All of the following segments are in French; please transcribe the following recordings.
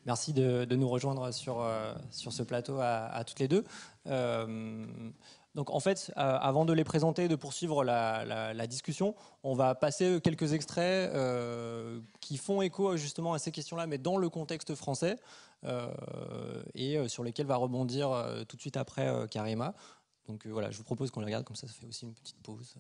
Merci de nous rejoindre sur ce plateau à toutes les deux. Donc en fait, avant de les présenter et de poursuivre la discussion, on va passer quelques extraits qui font écho justement à ces questions-là, mais dans le contexte français, et sur lesquels va rebondir tout de suite après Karima. Donc voilà, je vous propose qu'on les regarde, comme ça fait aussi une petite pause.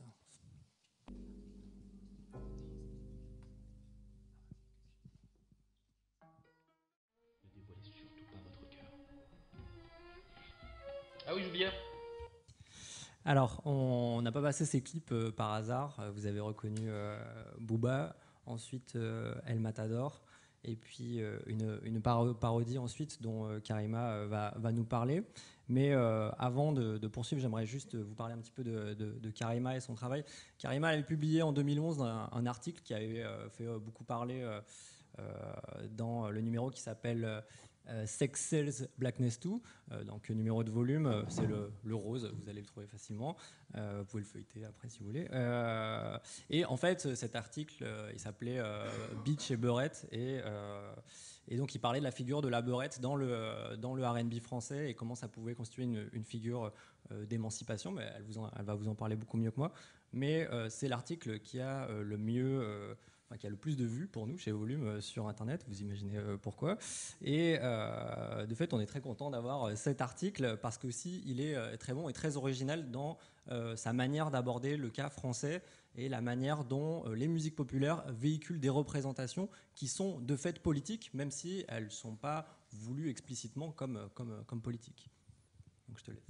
Ah oui, j'oubliais. Alors, on n'a pas passé ces clips par hasard. Vous avez reconnu Booba, ensuite El Matador, et puis une parodie ensuite dont Karima va nous parler. Mais avant de poursuivre, j'aimerais juste vous parler un petit peu de Karima et son travail. Karima avait publié en 2011 un article qui avait fait beaucoup parler dans le numéro qui s'appelle Sex Sells Blackness 2, donc numéro de volume, c'est le rose, vous allez le trouver facilement, vous pouvez le feuilleter après si vous voulez. Et en fait, cet article, il s'appelait Bitch et Beurette, et donc il parlait de la figure de la beurette dans le R&B français et comment ça pouvait constituer une figure d'émancipation, mais elle va vous en parler beaucoup mieux que moi. Mais c'est l'article qui a le mieux... qui a le plus de vues pour nous chez Volume sur Internet, vous imaginez pourquoi. Et de fait, on est très content d'avoir cet article parce qu'aussi, il est très bon et très original dans sa manière d'aborder le cas français et la manière dont les musiques populaires véhiculent des représentations qui sont de fait politiques, même si elles ne sont pas voulues explicitement comme politiques. Donc je te laisse.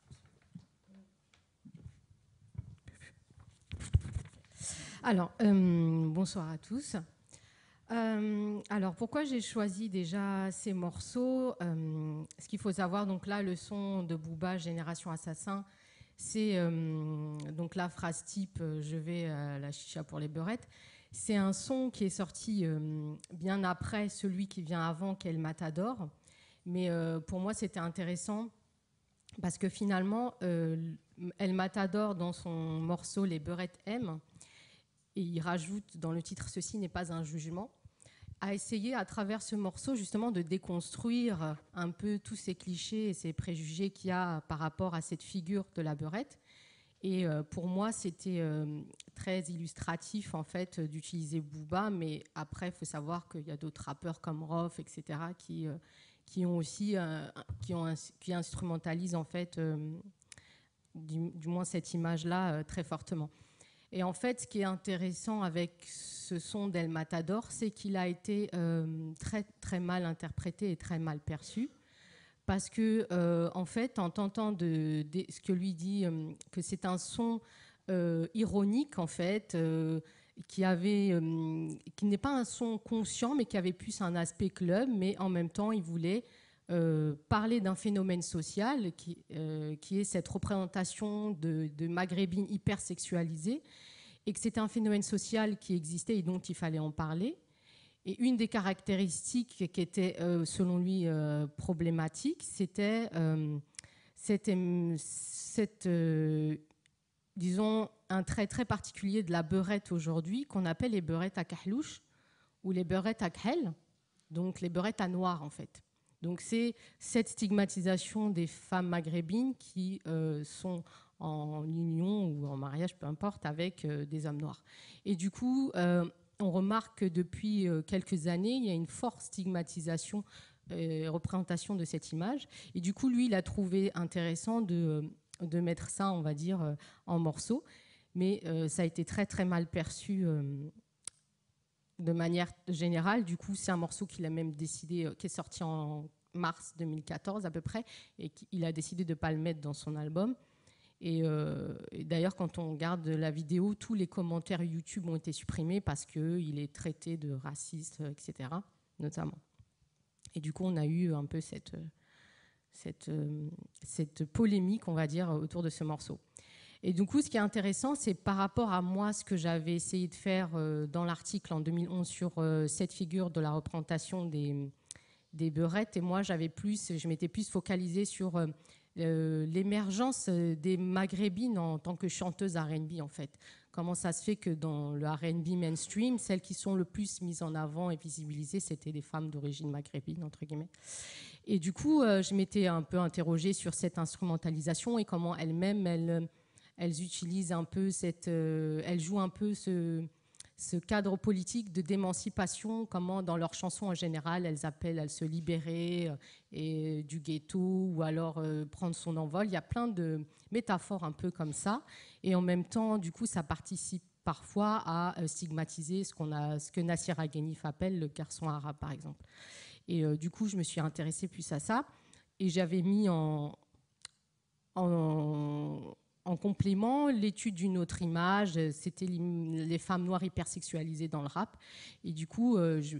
Alors, bonsoir à tous. Alors, pourquoi j'ai choisi déjà ces morceaux Ce qu'il faut savoir, donc là, le son de Booba, Génération Assassin, c'est donc la phrase type je vais à la chicha pour les beurettes. C'est un son qui est sorti bien après celui qui vient avant, qu'est El Matador. Mais pour moi, c'était intéressant parce que finalement, El Matador, dans son morceau Les beurettes aiment, et il rajoute dans le titre « Ceci n'est pas un jugement », a essayé à travers ce morceau justement de déconstruire un peu tous ces clichés et ces préjugés qu'il y a par rapport à cette figure de la beurette. Et pour moi, c'était très illustratif en fait d'utiliser Booba, mais après, il faut savoir qu'il y a d'autres rappeurs comme Rof, etc., qui ont aussi qui instrumentalisent en fait du moins cette image-là très fortement. Et en fait, ce qui est intéressant avec ce son d'El Matador, c'est qu'il a été très, très mal interprété et très mal perçu. Parce que, en fait, en tentant ce que lui dit, que c'est un son ironique, en fait, qui n'est pas un son conscient, mais qui avait plus un aspect club, mais en même temps, il voulait parler d'un phénomène social qui est cette représentation de maghrébines hyper sexualisées, et que c'était un phénomène social qui existait et dont il fallait en parler. Et une des caractéristiques qui était, selon lui, problématique, c'était disons, un trait très particulier de la beurette aujourd'hui, qu'on appelle les beurettes à kahlouche ou les beurettes à khel, donc les beurettes à noir, en fait. Donc c'est cette stigmatisation des femmes maghrébines qui sont en union ou en mariage, peu importe, avec des hommes noirs. Et du coup, on remarque que depuis quelques années, il y a une forte stigmatisation et représentation de cette image. Et du coup, lui, il a trouvé intéressant de mettre ça, on va dire, en morceaux. Mais ça a été très, très mal perçu de manière générale. Du coup, c'est un morceau qu'il a même décidé, qui est sorti en mars 2014 à peu près, et qu'il a décidé de ne pas le mettre dans son album. Et d'ailleurs, quand on regarde la vidéo, tous les commentaires YouTube ont été supprimés parce qu'il est traité de raciste, etc., notamment. Et du coup, on a eu un peu cette polémique, on va dire, autour de ce morceau. Et du coup, ce qui est intéressant, c'est par rapport à moi, ce que j'avais essayé de faire dans l'article en 2011 sur cette figure de la représentation des beurettes. Et moi, je m'étais plus focalisée sur l'émergence des maghrébines en tant que chanteuses R&B, en fait. comment ça se fait que dans le R&B mainstream, celles qui sont le plus mises en avant et visibilisées, c'était des femmes d'origine maghrébine, entre guillemets. Et du coup, je m'étais un peu interrogée sur cette instrumentalisation et comment elles-mêmes, elles utilisent un peu elles jouent un peu ce cadre politique de d'émancipation, comment dans leurs chansons en général, elles appellent à se libérer du ghetto ou alors prendre son envol. Il y a plein de métaphores un peu comme ça. Et en même temps, du coup, ça participe parfois à stigmatiser ce que Nassir Aghenif appelle le garçon arabe, par exemple. Et du coup, je me suis intéressée plus à ça. Et j'avais mis en complément l'étude d'une autre image, c'était les femmes noires hypersexualisées dans le rap. Et du coup,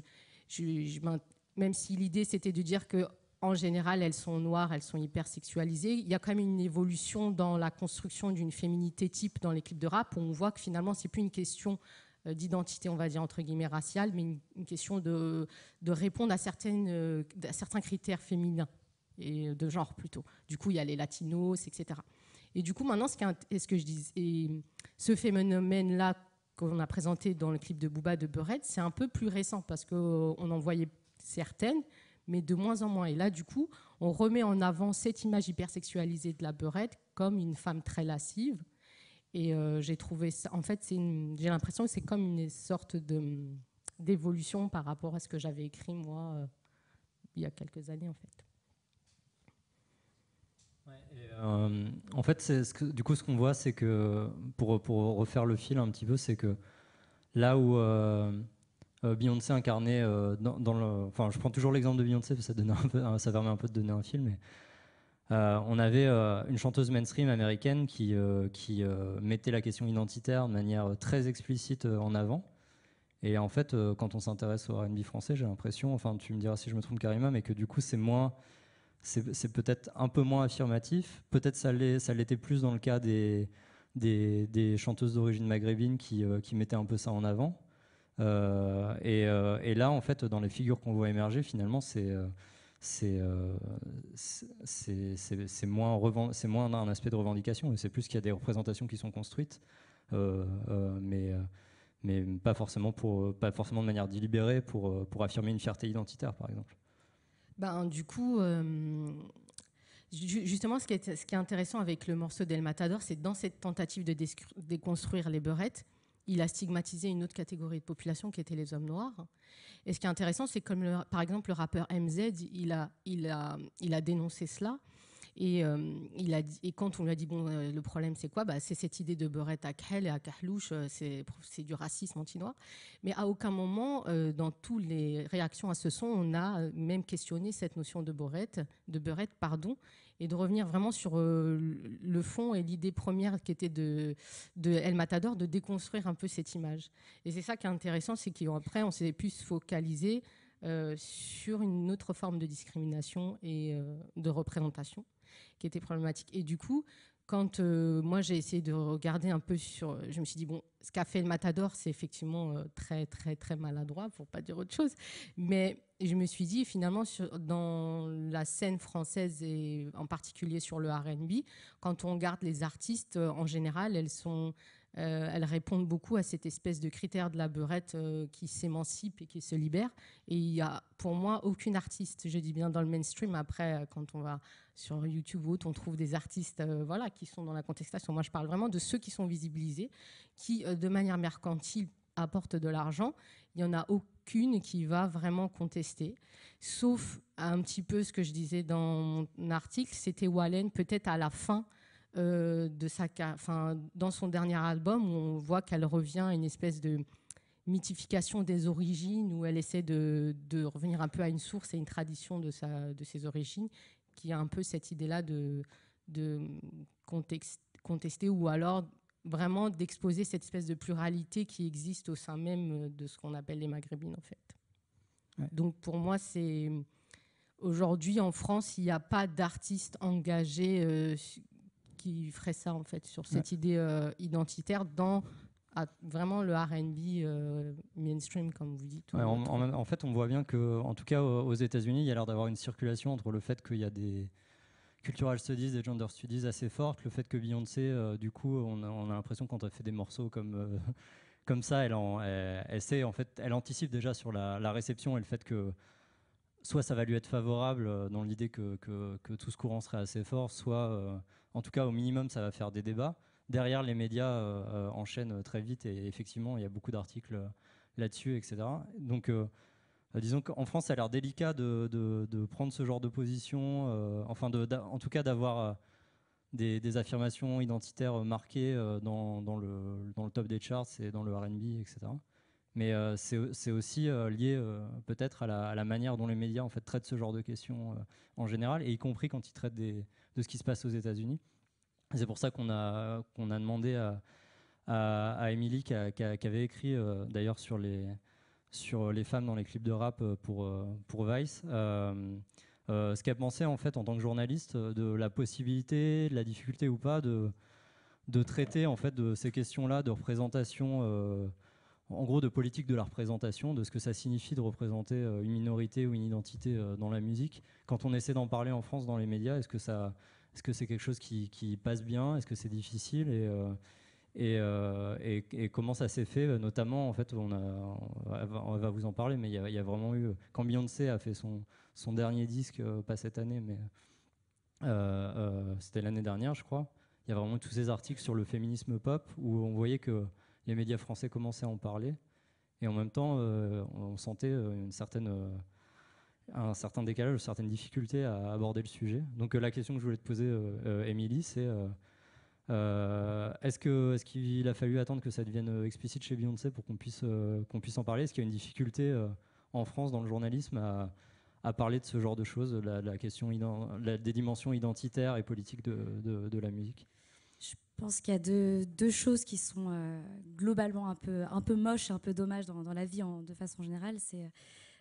même si l'idée c'était de dire qu'en général elles sont noires, elles sont hypersexualisées, il y a quand même une évolution dans la construction d'une féminité type dans les clips de rap où on voit que finalement c'est plus une question d'identité, on va dire entre guillemets raciale, mais une question de répondre à certains critères féminins et de genre plutôt. Du coup, il y a les latinos, etc. Et du coup, maintenant, ce phénomène-là qu'on a présenté dans le clip de Booba de Beurette, c'est un peu plus récent parce qu'on en voyait certaines, mais de moins en moins. Et là, du coup, on remet en avant cette image hypersexualisée de la Beurette comme une femme très lascive. Et j'ai trouvé ça, en fait, j'ai l'impression que c'est comme une sorte d'évolution par rapport à ce que j'avais écrit, moi, il y a quelques années, en fait. En fait, du coup, ce qu'on voit, c'est que, pour refaire le fil un petit peu, c'est que là où Beyoncé incarnait enfin, je prends toujours l'exemple de Beyoncé parce que ça permet un peu de donner un fil, mais on avait une chanteuse mainstream américaine qui mettait la question identitaire de manière très explicite en avant. Et en fait, quand on s'intéresse au R&B français, j'ai l'impression, enfin, tu me diras si je me trompe, Karima, mais que du coup, c'est peut-être un peu moins affirmatif. Peut-être ça l'était plus dans le cas des chanteuses d'origine maghrébine qui mettaient un peu ça en avant. Et là, en fait, dans les figures qu'on voit émerger, finalement, c'est moins un aspect de revendication, et c'est plus qu'il y a des représentations qui sont construites, mais pas forcément de manière délibérée pour affirmer une fierté identitaire, par exemple. Du coup, justement, ce qui est intéressant avec le morceau d'El Matador, c'est dans cette tentative de déconstruire les beurettes, il a stigmatisé une autre catégorie de population qui était les hommes noirs. Et ce qui est intéressant, c'est comme par exemple le rappeur MZ, il a dénoncé cela. Et quand on lui a dit, le problème c'est quoi, c'est cette idée de beurette à Khel et à Kahlouche, c'est du racisme anti-noir. Mais à aucun moment, dans toutes les réactions à ce son, on a même questionné cette notion de beurette, et de revenir vraiment sur le fond et l'idée première qui était de El Matador, de déconstruire un peu cette image. Et c'est ça qui est intéressant, c'est qu'après, on s'est plus focalisé sur une autre forme de discrimination et de représentation qui était problématique. Et du coup, quand moi j'ai essayé de regarder un peu je me suis dit, ce qu'a fait le Matador, c'est effectivement très, très, très maladroit, pour pas dire autre chose. Mais je me suis dit, finalement, dans la scène française et en particulier sur le R&B, quand on regarde les artistes, en général, elles répondent beaucoup à cette espèce de critère de la beurette qui s'émancipe et qui se libère. Et il n'y a, pour moi, aucune artiste, je dis bien dans le mainstream. Après, quand on va sur YouTube ou autre, on trouve des artistes qui sont dans la contestation. Moi, je parle vraiment de ceux qui sont visibilisés, qui, de manière mercantile, apportent de l'argent. Il n'y en a aucune qui va vraiment contester. Sauf un petit peu ce que je disais dans mon article, c'était Wallen, peut-être à la fin, dans son dernier album, où on voit qu'elle revient à une espèce de mythification des origines, où elle essaie de revenir un peu à une source et une tradition de ses origines, qui a un peu cette idée-là de contester, ou alors vraiment d'exposer cette espèce de pluralité qui existe au sein même de ce qu'on appelle les maghrébines, en fait. Ouais. Donc pour moi, aujourd'hui en France, il n'y a pas d'artiste engagé qui ferait ça, en fait, sur cette idée identitaire dans vraiment le R&B mainstream, comme vous dites. En fait, on voit bien que, en tout cas aux États-Unis, il y a l'air d'avoir une circulation entre le fait qu'il y a cultural studies et gender studies assez fortes. Le fait que Beyoncé, du coup, on a l'impression quand elle fait des morceaux comme ça, elle sait, en fait, elle anticipe déjà sur la réception et le fait que soit ça va lui être favorable dans l'idée que tout ce courant serait assez fort, soit en tout cas au minimum ça va faire des débats. Derrière, les médias enchaînent très vite et effectivement il y a beaucoup d'articles là-dessus, etc. Donc disons qu'en France ça a l'air délicat de prendre ce genre de position, en tout cas d'avoir des affirmations identitaires marquées dans le top des charts et dans le R&B, etc. Mais c'est aussi lié peut-être à la manière dont les médias en fait, traitent ce genre de questions en général, et y compris quand ils traitent de ce qui se passe aux États-Unis. C'est pour ça qu'on a demandé à Emily, qui avait écrit d'ailleurs sur les femmes dans les clips de rap pour Vice, ce qu'elle pensait en fait en tant que journaliste de la possibilité, de la difficulté ou pas de traiter en fait de ces questions-là de représentation. En gros, de politique de la représentation, de ce que ça signifie de représenter une minorité ou une identité dans la musique. Quand on essaie d'en parler en France dans les médias, est-ce que c'est quelque chose qui passe bien? Est-ce que c'est difficile? Et comment ça s'est fait? Notamment, en fait, on va vous en parler, mais il y a vraiment eu... Quand Beyoncé a fait son dernier disque, pas cette année, mais c'était l'année dernière, je crois, il y a vraiment eu tous ces articles sur le féminisme pop où on voyait que les médias français commençaient à en parler, et en même temps on sentait un certain décalage, une certaine difficulté à aborder le sujet. Donc la question que je voulais te poser, Émilie, c'est est-ce qu'il a fallu attendre que ça devienne explicite chez Beyoncé pour qu'on puisse en parler? Est-ce qu'il y a une difficulté en France dans le journalisme à parler de ce genre de choses, la question des dimensions identitaires et politiques de la musique? Je pense qu'il y a deux choses qui sont globalement un peu moches et un peu dommages dans la vie de façon générale. C'est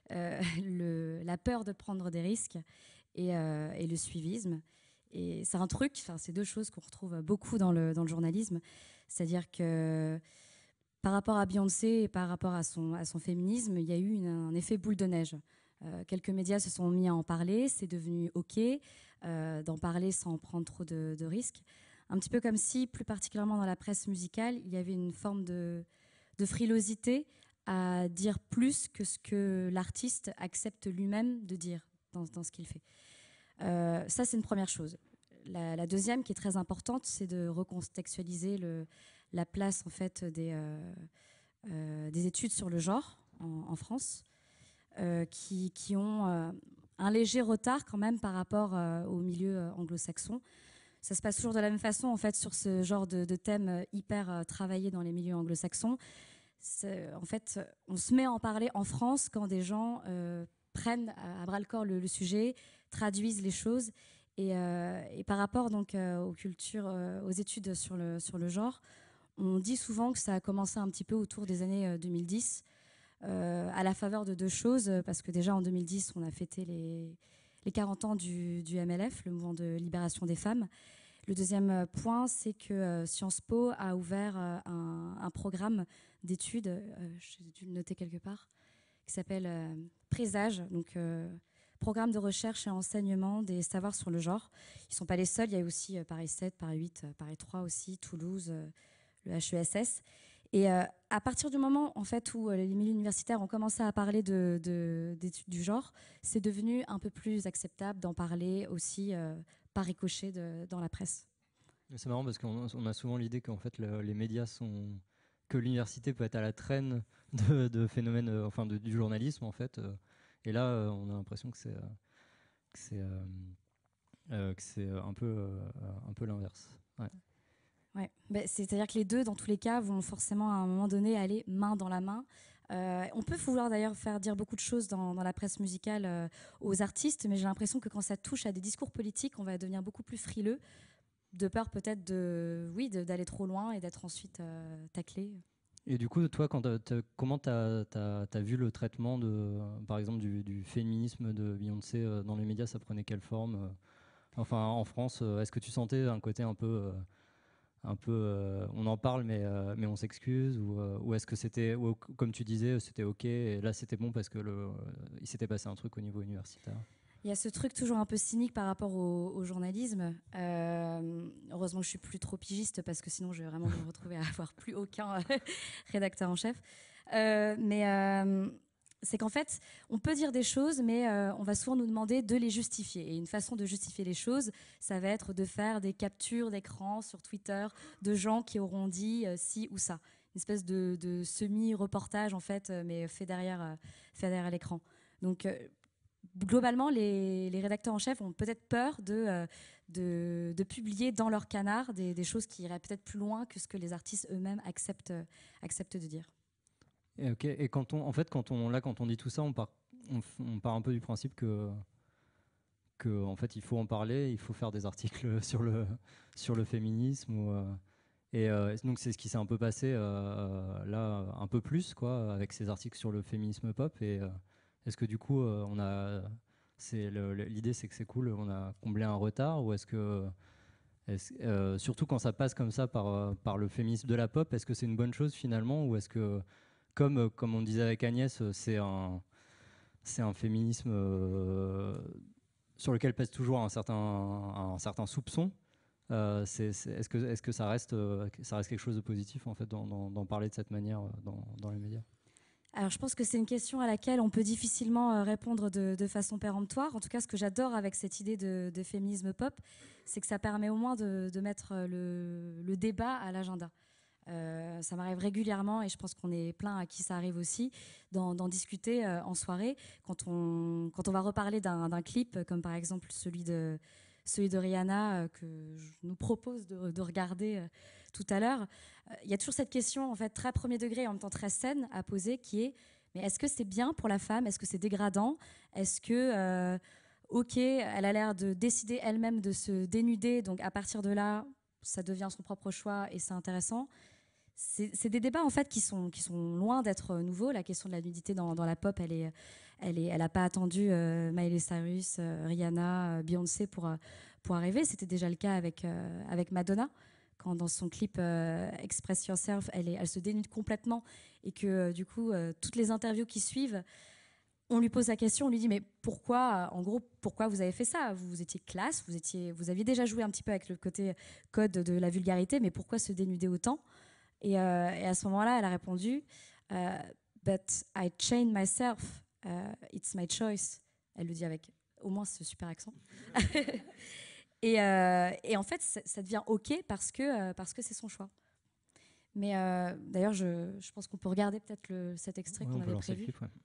la peur de prendre des risques et le suivisme. Et c'est un truc, c'est deux choses qu'on retrouve beaucoup dans le journalisme. C'est-à-dire que par rapport à Beyoncé et par rapport à son féminisme, il y a eu un effet boule de neige. Quelques médias se sont mis à en parler, c'est devenu OK d'en parler sans prendre trop de risques. Un petit peu comme si, plus particulièrement dans la presse musicale, il y avait une forme de frilosité à dire plus que ce que l'artiste accepte lui-même de dire dans ce qu'il fait. Ça, c'est une première chose. La deuxième, qui est très importante, c'est de recontextualiser la place en fait, des études sur le genre en France, qui ont un léger retard quand même par rapport au milieu anglo-saxon. Ça se passe toujours de la même façon en fait sur ce genre de thème hyper travaillé dans les milieux anglo-saxons. En fait, on se met à en parler en France quand des gens prennent à bras-le-corps le sujet, traduisent les choses, et par rapport donc aux cultures, aux études sur le genre, on dit souvent que ça a commencé un petit peu autour des années 2010, à la faveur de deux choses, parce que déjà en 2010, on a fêté les 40 ans du MLF, le mouvement de libération des femmes. Le deuxième point, c'est que Sciences Po a ouvert un programme d'études, j'ai dû le noter quelque part, qui s'appelle Présage, donc programme de recherche et enseignement des savoirs sur le genre. Ils ne sont pas les seuls, il y a aussi Paris 7, Paris 8, Paris 3 aussi, Toulouse, le HESS. Et à partir du moment en fait, où les milieux universitaires ont commencé à parler d'études du genre, c'est devenu un peu plus acceptable d'en parler aussi par ricochet dans la presse. C'est marrant parce qu'on a souvent l'idée qu'en fait les médias que l'université peut être à la traîne de phénomènes, du journalisme en fait. Et là, on a l'impression que c'est un peu l'inverse. Ouais. Ouais. C'est-à-dire que les deux, dans tous les cas, vont forcément à un moment donné aller main dans la main. On peut vouloir d'ailleurs faire dire beaucoup de choses dans la presse musicale aux artistes, mais j'ai l'impression que quand ça touche à des discours politiques, on va devenir beaucoup plus frileux, de peur peut-être d'aller trop loin et d'être ensuite taclé. Et du coup, toi, comment t'as vu le traitement par exemple, du féminisme de Beyoncé dans les médias? Ça prenait quelle forme? En France, est-ce que tu sentais un côté un peu on en parle, mais on s'excuse, ou est-ce que c'était, comme tu disais, c'était OK, et là c'était bon parce que il s'était passé un truc au niveau universitaire? Il y a ce truc toujours un peu cynique par rapport au journalisme. Heureusement que je suis plus trop pigiste parce que sinon je vais vraiment me retrouver à avoir plus aucun rédacteur en chef. C'est qu'en fait, on peut dire des choses, mais on va souvent nous demander de les justifier. Et une façon de justifier les choses, ça va être de faire des captures d'écran sur Twitter de gens qui auront dit ci ou ça. Une espèce de semi-reportage, en fait, mais fait derrière l'écran. Donc, globalement, les rédacteurs en chef ont peut-être peur de publier dans leur canard des choses qui iraient peut-être plus loin que ce que les artistes eux-mêmes acceptent de dire. Et quand on dit tout ça, on part un peu du principe que en fait, il faut en parler, il faut faire des articles sur le féminisme. Donc c'est ce qui s'est un peu passé là, un peu plus, quoi, avec ces articles sur le féminisme pop. Et est-ce que du coup, l'idée, c'est que c'est cool, on a comblé un retard, ou est-ce que surtout quand ça passe comme ça par le féminisme de la pop, est-ce que c'est une bonne chose finalement, ou est-ce que comme on disait avec Agnès, c'est un féminisme sur lequel pèse toujours un certain soupçon. Est-ce que ça reste quelque chose de positif en fait d'en parler de cette manière dans les médias? Alors, je pense que c'est une question à laquelle on peut difficilement répondre de façon péremptoire. En tout cas, ce que j'adore avec cette idée de féminisme pop, c'est que ça permet au moins de mettre le débat à l'agenda. Ça m'arrive régulièrement, et je pense qu'on est plein à qui ça arrive aussi, d'en discuter en soirée. Quand on va reparler d'un clip, comme par exemple celui de Rihanna, que je nous propose de regarder tout à l'heure, il y a toujours cette question en fait, très premier degré et en même temps très saine à poser, qui est mais est-ce que c'est bien pour la femme? Est-ce que c'est dégradant? Est-ce que, ok, elle a l'air de décider elle-même de se dénuder, donc à partir de là, ça devient son propre choix et c'est intéressant. C'est des débats en fait qui sont loin d'être nouveaux. La question de la nudité dans la pop, elle n'a pas attendu Miley Cyrus, Rihanna, Beyoncé pour arriver. C'était déjà le cas avec Madonna, quand dans son clip Express Yourself, elle se dénude complètement, et que du coup toutes les interviews qui suivent, on lui pose la question, on lui dit mais pourquoi vous avez fait ça? Vous étiez classe, vous aviez déjà joué un petit peu avec le côté code de la vulgarité, mais pourquoi se dénuder autant? Et à ce moment-là, elle a répondu But I chained myself, it's my choice. Elle le dit avec au moins ce super accent. et en fait, ça devient OK parce que c'est son choix. Mais d'ailleurs, je pense qu'on peut regarder peut-être cet extrait qu'on avait prévu. Clip, ouais.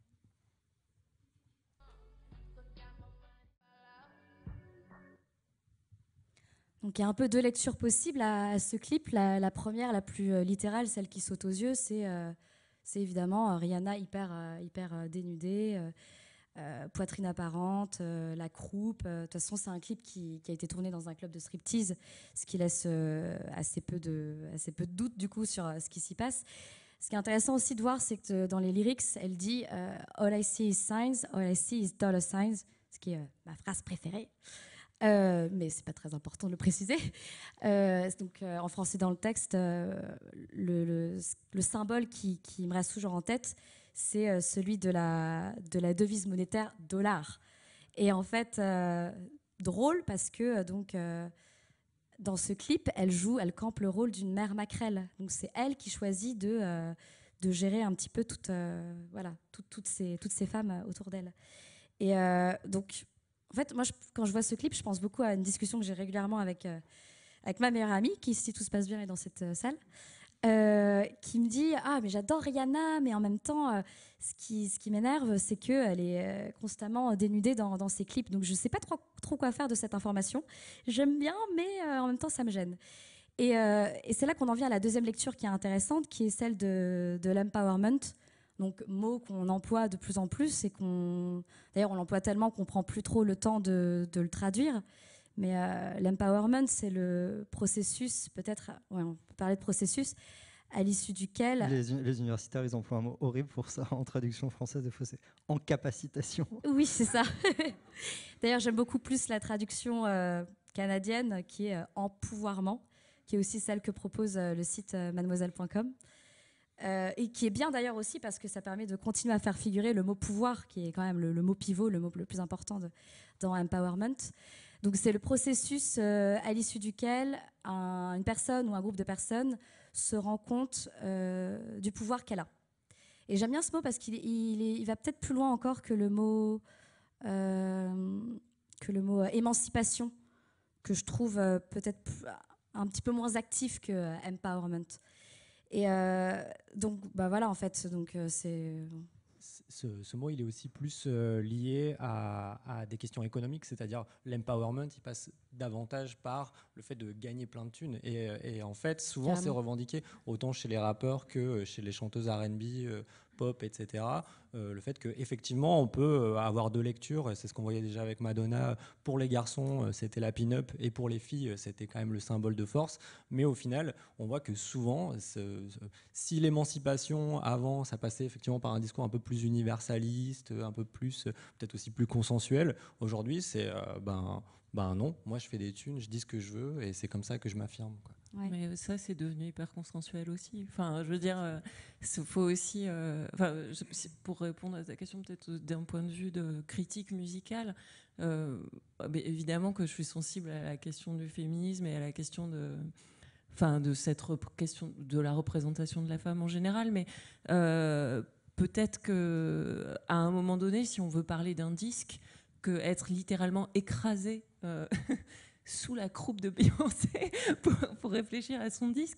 Donc il y a un peu deux lectures possibles à ce clip. La première, la plus littérale, celle qui saute aux yeux, c'est évidemment Rihanna hyper dénudée, poitrine apparente, la croupe. De toute façon, c'est un clip qui a été tourné dans un club de striptease, ce qui laisse assez peu de doute du coup sur ce qui s'y passe. Ce qui est intéressant aussi de voir, c'est que dans les lyrics, elle dit All I see is signs, all I see is dollar signs, ce qui est ma phrase préférée. Mais c'est pas très important de le préciser. Donc, en français dans le texte, le symbole qui me reste toujours en tête, c'est celui de la devise monétaire dollar. Et en fait, drôle parce que dans ce clip, elle campe le rôle d'une mère maquerelle. Donc c'est elle qui choisit de gérer un petit peu toutes ces femmes autour d'elle. Et donc en fait, moi, quand je vois ce clip, je pense beaucoup à une discussion que j'ai régulièrement avec ma meilleure amie, qui, si tout se passe bien, est dans cette salle, qui me dit « Ah, mais j'adore Rihanna, mais en même temps, ce qui m'énerve, c'est qu'elle est constamment dénudée dans ses clips. Donc, je ne sais pas trop quoi faire de cette information. J'aime bien, mais en même temps, ça me gêne. » Et c'est là qu'on en vient à la deuxième lecture qui est intéressante, qui est celle de l'empowerment. Donc, mot qu'on emploie de plus en plus, et d'ailleurs, on l'emploie tellement qu'on ne prend plus trop le temps de le traduire. Mais l'empowerment, c'est le processus, peut-être, ouais, on peut parler de processus, à l'issue duquel... Les universitaires, ils emploient un mot horrible pour ça, en traduction française, des fois c'est encapacitation. Oui, c'est ça. D'ailleurs, j'aime beaucoup plus la traduction canadienne, qui est empouvoirment, qui est aussi celle que propose le site mademoiselle.com. et qui est bien d'ailleurs aussi parce que ça permet de continuer à faire figurer le mot pouvoir, qui est quand même le mot pivot, le mot le plus important dans empowerment. Donc c'est le processus à l'issue duquel une personne ou un groupe de personnes se rend compte du pouvoir qu'elle a. Et j'aime bien ce mot parce qu'il va peut-être plus loin encore que le mot émancipation, que je trouve peut-être un petit peu moins actif que empowerment. Et donc, voilà, en fait, donc c'est... Ce mot, il est aussi plus lié à des questions économiques, c'est-à-dire l'empowerment, il passe davantage par le fait de gagner plein de thunes. Et en fait, souvent, c'est revendiqué autant chez les rappeurs que chez les chanteuses R&B, pop, etc. Le fait qu'effectivement, on peut avoir deux lectures, c'est ce qu'on voyait déjà avec Madonna. Pour les garçons, c'était la pin-up, et pour les filles, c'était quand même le symbole de force. Mais au final, on voit que souvent, si l'émancipation, avant, ça passait effectivement par un discours un peu plus universaliste, un peu plus, peut-être aussi plus consensuel, aujourd'hui, c'est non, moi je fais des thunes, je dis ce que je veux, et c'est comme ça que je m'affirme, quoi. Ouais. Mais ça, c'est devenu hyper consensuel aussi. Enfin, je veux dire, faut aussi... pour répondre à ta question, peut-être d'un point de vue de critique musicale, évidemment que je suis sensible à la question du féminisme et à la question de cette question de la représentation de la femme en général, mais peut-être qu'à un moment donné, si on veut parler d'un disque, que être littéralement écrasé sous la croupe de Beyoncé pour réfléchir à son disque,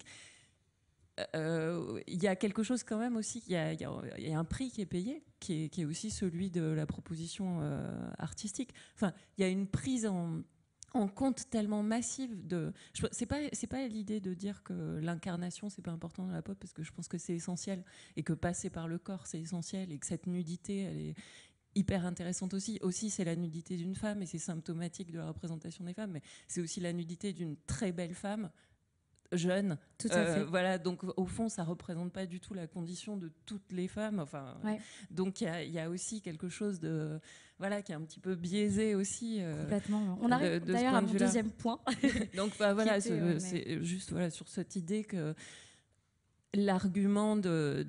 il y a quelque chose quand même aussi, il y a un prix qui est payé, qui est aussi celui de la proposition artistique. Enfin, il y a une prise en compte tellement massive c'est pas l'idée de dire que l'incarnation c'est pas important dans la pop, parce que je pense que c'est essentiel, et que passer par le corps c'est essentiel, et que cette nudité elle est hyper intéressante aussi. C'est la nudité d'une femme, et c'est symptomatique de la représentation des femmes, mais c'est aussi la nudité d'une très belle femme jeune. Tout à fait. Voilà, donc au fond, ça représente pas du tout la condition de toutes les femmes. Enfin, ouais. Donc il y a aussi quelque chose de qui est un petit peu biaisé aussi. Complètement. On arrive d'ailleurs à mon deuxième point. Donc c'est juste sur cette idée que l'argument de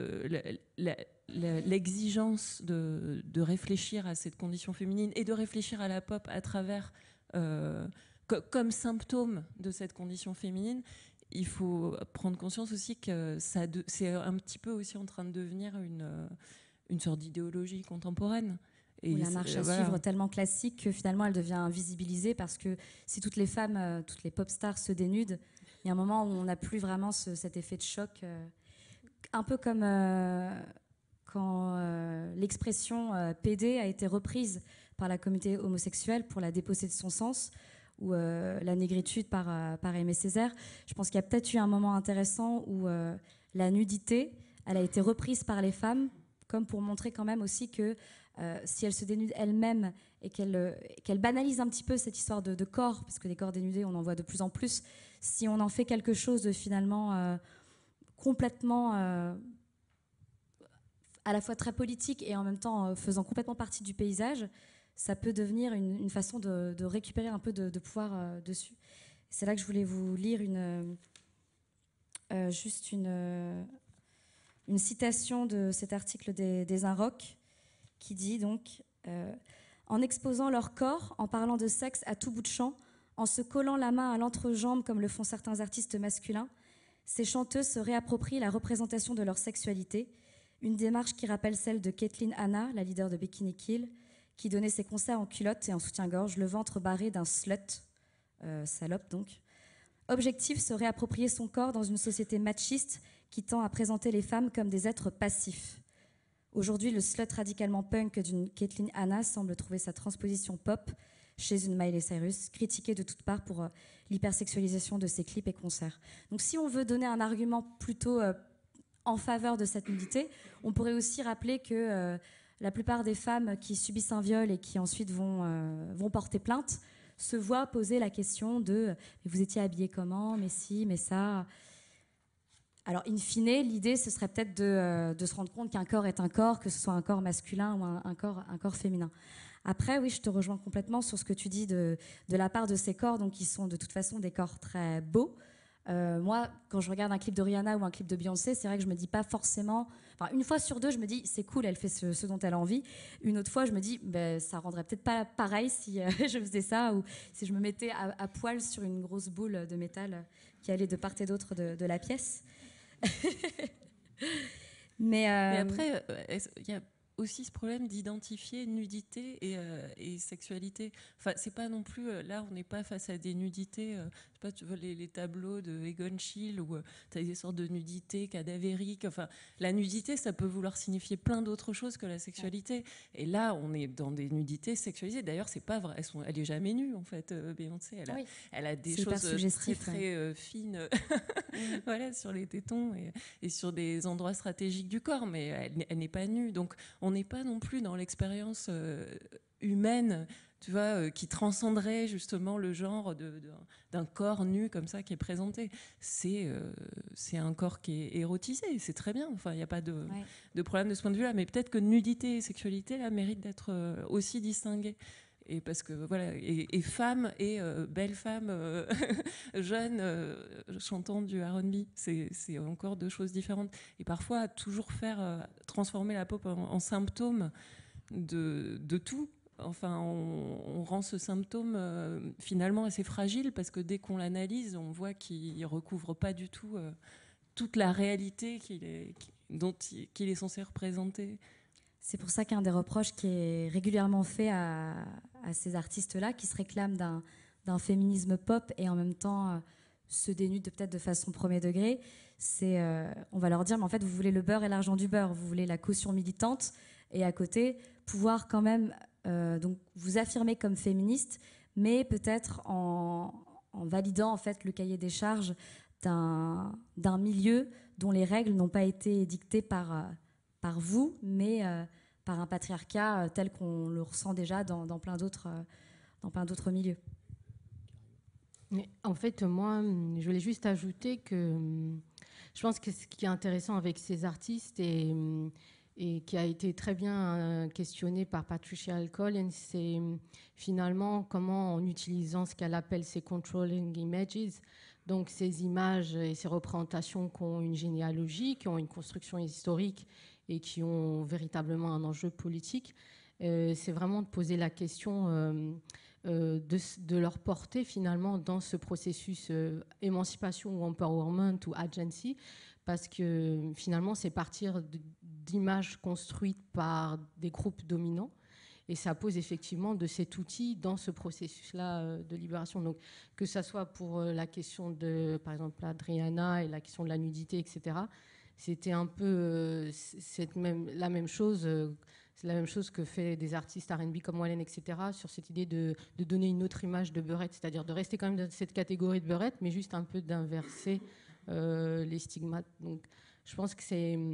l'exigence de réfléchir à cette condition féminine et de réfléchir à la pop à travers comme symptôme de cette condition féminine, il faut prendre conscience aussi que c'est un petit peu aussi en train de devenir une sorte d'idéologie contemporaine. Et la marche à suivre tellement classique que finalement elle devient invisibilisée, parce que si toutes les femmes, toutes les pop stars se dénudent, il y a un moment où on n'a plus vraiment cet effet de choc, un peu comme quand l'expression PD a été reprise par la communauté homosexuelle pour la déposer de son sens, ou la négritude par Aimé Césaire. Je pense qu'il y a peut-être eu un moment intéressant où la nudité, elle a été reprise par les femmes, comme pour montrer quand même aussi que si elles se dénudent elles-mêmes et qu'elles banalisent un petit peu cette histoire de corps, parce que des corps dénudés, on en voit de plus en plus, si on en fait quelque chose de finalement complètement à la fois très politique et en même temps faisant complètement partie du paysage, ça peut devenir une façon de récupérer un peu de pouvoir dessus. C'est là que je voulais vous lire juste une citation de cet article des Inrocks, qui dit donc en exposant leur corps, en parlant de sexe à tout bout de champ, en se collant la main à l'entrejambe comme le font certains artistes masculins, ces chanteuses se réapproprient la représentation de leur sexualité, une démarche qui rappelle celle de Caitlyn Hanna, la leader de Bikini Kill, qui donnait ses concerts en culotte et en soutien-gorge, le ventre barré d'un slut, salope donc. Objectif, se réapproprier son corps dans une société machiste qui tend à présenter les femmes comme des êtres passifs. Aujourd'hui, le slut radicalement punk d'une Caitlyn Hanna semble trouver sa transposition pop chez une Miley Cyrus, critiquée de toutes parts pour l'hypersexualisation de ses clips et concerts. Donc si on veut donner un argument plutôt en faveur de cette nudité, on pourrait aussi rappeler que la plupart des femmes qui subissent un viol et qui ensuite vont porter plainte se voient poser la question de « mais vous étiez habillée comment ? Mais si, mais ça ». Alors, in fine, l'idée, ce serait peut-être de se rendre compte qu'un corps est un corps, que ce soit un corps masculin ou un corps féminin. Après, oui, je te rejoins complètement sur ce que tu dis de la part de ces corps, donc qui sont de toute façon des corps très beaux, Moi, quand je regarde un clip de Rihanna ou un clip de Beyoncé, c'est vrai que je me dis pas forcément... Enfin, une fois sur deux, je me dis, c'est cool, elle fait ce dont elle a envie. Une autre fois, je me dis, ben, ça rendrait peut-être pas pareil si je faisais ça ou si je me mettais à poil sur une grosse boule de métal qui allait de part et d'autre de la pièce. Mais après, il y a aussi ce problème d'identifier nudité et sexualité. Enfin, c'est pas non plus... là, on n'est pas face à des nudités... je sais pas, tu vois les tableaux de Egon Schiele où tu as des sortes de nudités cadavériques. Enfin, la nudité, ça peut vouloir signifier plein d'autres choses que la sexualité. Et là, on est dans des nudités sexualisées. D'ailleurs, c'est pas vrai. Elle est jamais nue, en fait, Beyoncé. Elle a des choses très fines voilà, sur les tétons et sur des endroits stratégiques du corps, mais elle n'est pas nue. Donc, on n'est pas non plus dans l'expérience humaine, tu vois, qui transcenderait justement le genre d'un corps nu comme ça qui est présenté. C'est un corps qui est érotisé, c'est très bien. Enfin, il n'y a pas de problème de ce point de vue-là. Mais peut-être que nudité et sexualité là méritent d'être aussi distinguées. Et parce que voilà, et femmes et belles femmes jeunes chantant du R&B, c'est encore deux choses différentes. Et parfois, toujours transformer la pop en symptôme de tout. Enfin, on rend ce symptôme finalement assez fragile parce que dès qu'on l'analyse, on voit qu'il recouvre pas du tout toute la réalité qu'il est censé représenter. C'est pour ça qu'un des reproches qui est régulièrement fait à ces artistes-là, qui se réclament d'un féminisme pop et en même temps se dénudent peut-être de façon premier degré, c'est on va leur dire, mais en fait, vous voulez le beurre et l'argent du beurre, vous voulez la caution militante et à côté, pouvoir quand même donc vous affirmer comme féministe, mais peut-être en validant en fait le cahier des charges d'un milieu dont les règles n'ont pas été édictées par vous, mais par un patriarcat tel qu'on le ressent déjà dans plein d'autres milieux. Mais en fait, moi, je voulais juste ajouter que je pense que ce qui est intéressant avec ces artistes et qui a été très bien questionné par Patricia Hill Collins, c'est finalement comment, en utilisant ce qu'elle appelle ces controlling images, donc ces images et ces représentations qui ont une généalogie, qui ont une construction historique et qui ont véritablement un enjeu politique, c'est vraiment de poser la question de leur portée finalement dans ce processus émancipation ou empowerment ou agency, parce que finalement c'est partir d'images construites par des groupes dominants et ça pose effectivement de cet outil dans ce processus-là de libération. Donc que ça soit pour la question de, par exemple, Rihanna et la question de la nudité, etc., c'était un peu la même chose. C'est la même chose que fait des artistes R&B comme Wallen, etc., sur cette idée de donner une autre image de beurette, c'est-à-dire de rester quand même dans cette catégorie de beurette, mais juste un peu d'inverser les stigmates. Donc, je pense que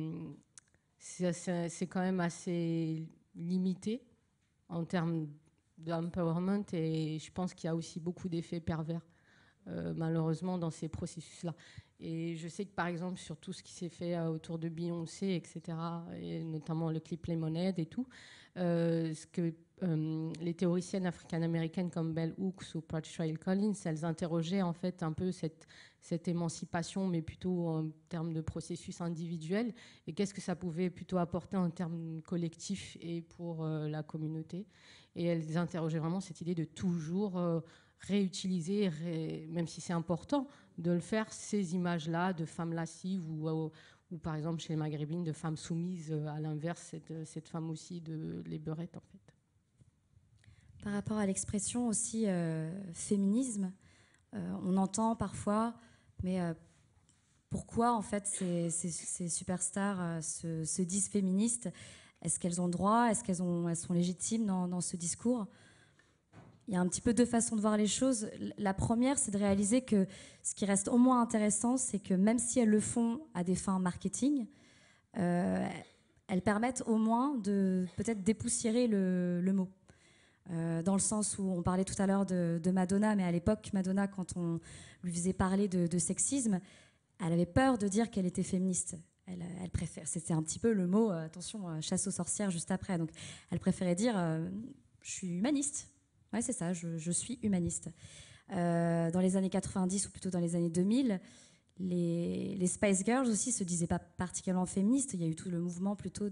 c'est quand même assez limité en termes d'empowerment et je pense qu'il y a aussi beaucoup d'effets pervers, malheureusement, dans ces processus-là. Et je sais que, par exemple, sur tout ce qui s'est fait autour de Beyoncé, etc., et notamment le clip Lemonade et tout, ce que les théoriciennes africaines-américaines comme Bell Hooks ou Patricia Hill Collins, elles interrogeaient en fait un peu cette émancipation, mais plutôt en termes de processus individuel, et qu'est-ce que ça pouvait plutôt apporter en termes collectifs et pour la communauté. Et elles interrogeaient vraiment cette idée de toujours réutiliser, même si c'est important, de le faire, ces images-là de femmes lascives ou par exemple chez les maghrébines de femmes soumises, à l'inverse, cette femme aussi de les beurettes en fait. Par rapport à l'expression aussi féminisme, on entend parfois, mais pourquoi en fait ces superstars se disent féministes? Est-ce qu'elles ont le droit? Est-ce qu'elles sont légitimes dans ce discours? Il y a un petit peu deux façons de voir les choses. La première, c'est de réaliser que ce qui reste au moins intéressant, c'est que même si elles le font à des fins marketing, elles permettent au moins de peut-être dépoussiérer le mot. Dans le sens où on parlait tout à l'heure de Madonna, mais à l'époque, Madonna, quand on lui faisait parler de sexisme, elle avait peur de dire qu'elle était féministe. Elle préfère, c'était un petit peu le mot, attention, chasse aux sorcières juste après. Donc, elle préférait dire je suis humaniste. Ouais, c'est ça, je suis humaniste. dans les années 90 ou plutôt dans les années 2000, les Spice Girls aussi se disaient pas particulièrement féministes. Il y a eu tout le mouvement plutôt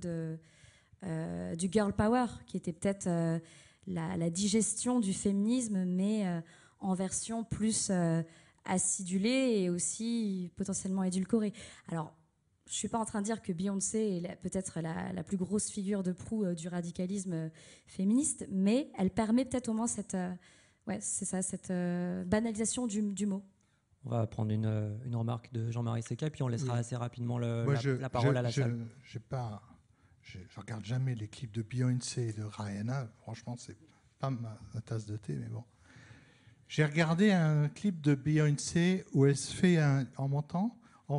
du girl power, qui était peut-être la digestion du féminisme, mais en version plus acidulée et aussi potentiellement édulcorée. Alors, je ne suis pas en train de dire que Beyoncé est peut-être la plus grosse figure de proue du radicalisme féministe, mais elle permet peut-être au moins cette banalisation du mot. On va prendre une remarque de Jean-Marie Seca, puis on laissera assez rapidement la parole à la salle. Je regarde jamais les clips de Beyoncé et de Rihanna. Franchement, c'est pas ma tasse de thé, mais bon. J'ai regardé un clip de Beyoncé où elle se fait en montant.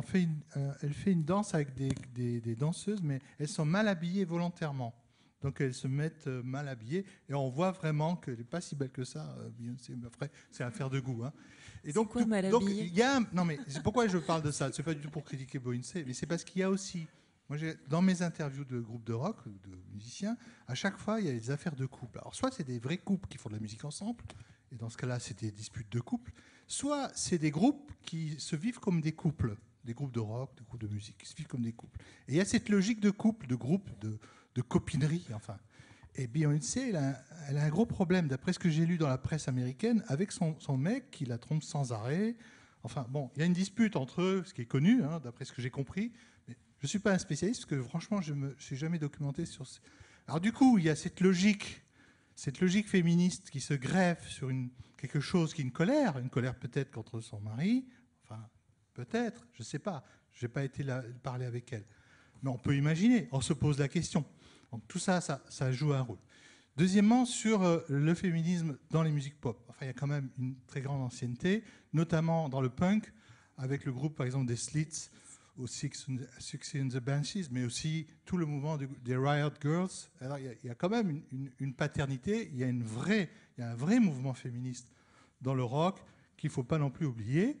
Elle fait une danse avec des danseuses, mais elles sont mal habillées volontairement. Donc elles se mettent mal habillées et on voit vraiment qu'elle n'est pas si belle que ça, Beyoncé. Mais après, c'est affaire de goût. Hein. Et donc, quoi, mal habillée ? Non, mais c'est pourquoi je parle de ça. C'est pas du tout pour critiquer Beyoncé, mais c'est parce qu'il y a aussi. Moi, dans mes interviews de groupes de rock, de musiciens, à chaque fois, il y a des affaires de couple. Alors, soit c'est des vrais couples qui font de la musique ensemble, et dans ce cas-là, c'est des disputes de couple. Soit c'est des groupes qui se vivent comme des couples, des groupes de rock, des groupes de musique, qui se vivent comme des couples. Et il y a cette logique de couple, de groupe, de copinerie, enfin. Et Beyoncé, elle a un gros problème, d'après ce que j'ai lu dans la presse américaine, avec son mec qui la trompe sans arrêt. Enfin, bon, il y a une dispute entre eux, ce qui est connu, hein, d'après ce que j'ai compris. Mais je ne suis pas un spécialiste, parce que franchement, je ne me suis jamais documenté sur... Alors du coup, il y a cette logique féministe qui se greffe sur quelque chose qui est une colère peut-être contre son mari, enfin, peut-être, je ne sais pas, je n'ai pas été là parler avec elle. Mais on peut imaginer, on se pose la question. Donc tout ça joue un rôle. Deuxièmement, sur le féminisme dans les musiques pop. Enfin, il y a quand même une très grande ancienneté, notamment dans le punk, avec le groupe, par exemple, des Slits, au Siouxsie and the Banshees, mais aussi tout le mouvement des Riot Girls. Alors, il y a quand même une paternité, il y a un vrai mouvement féministe dans le rock qu'il ne faut pas non plus oublier.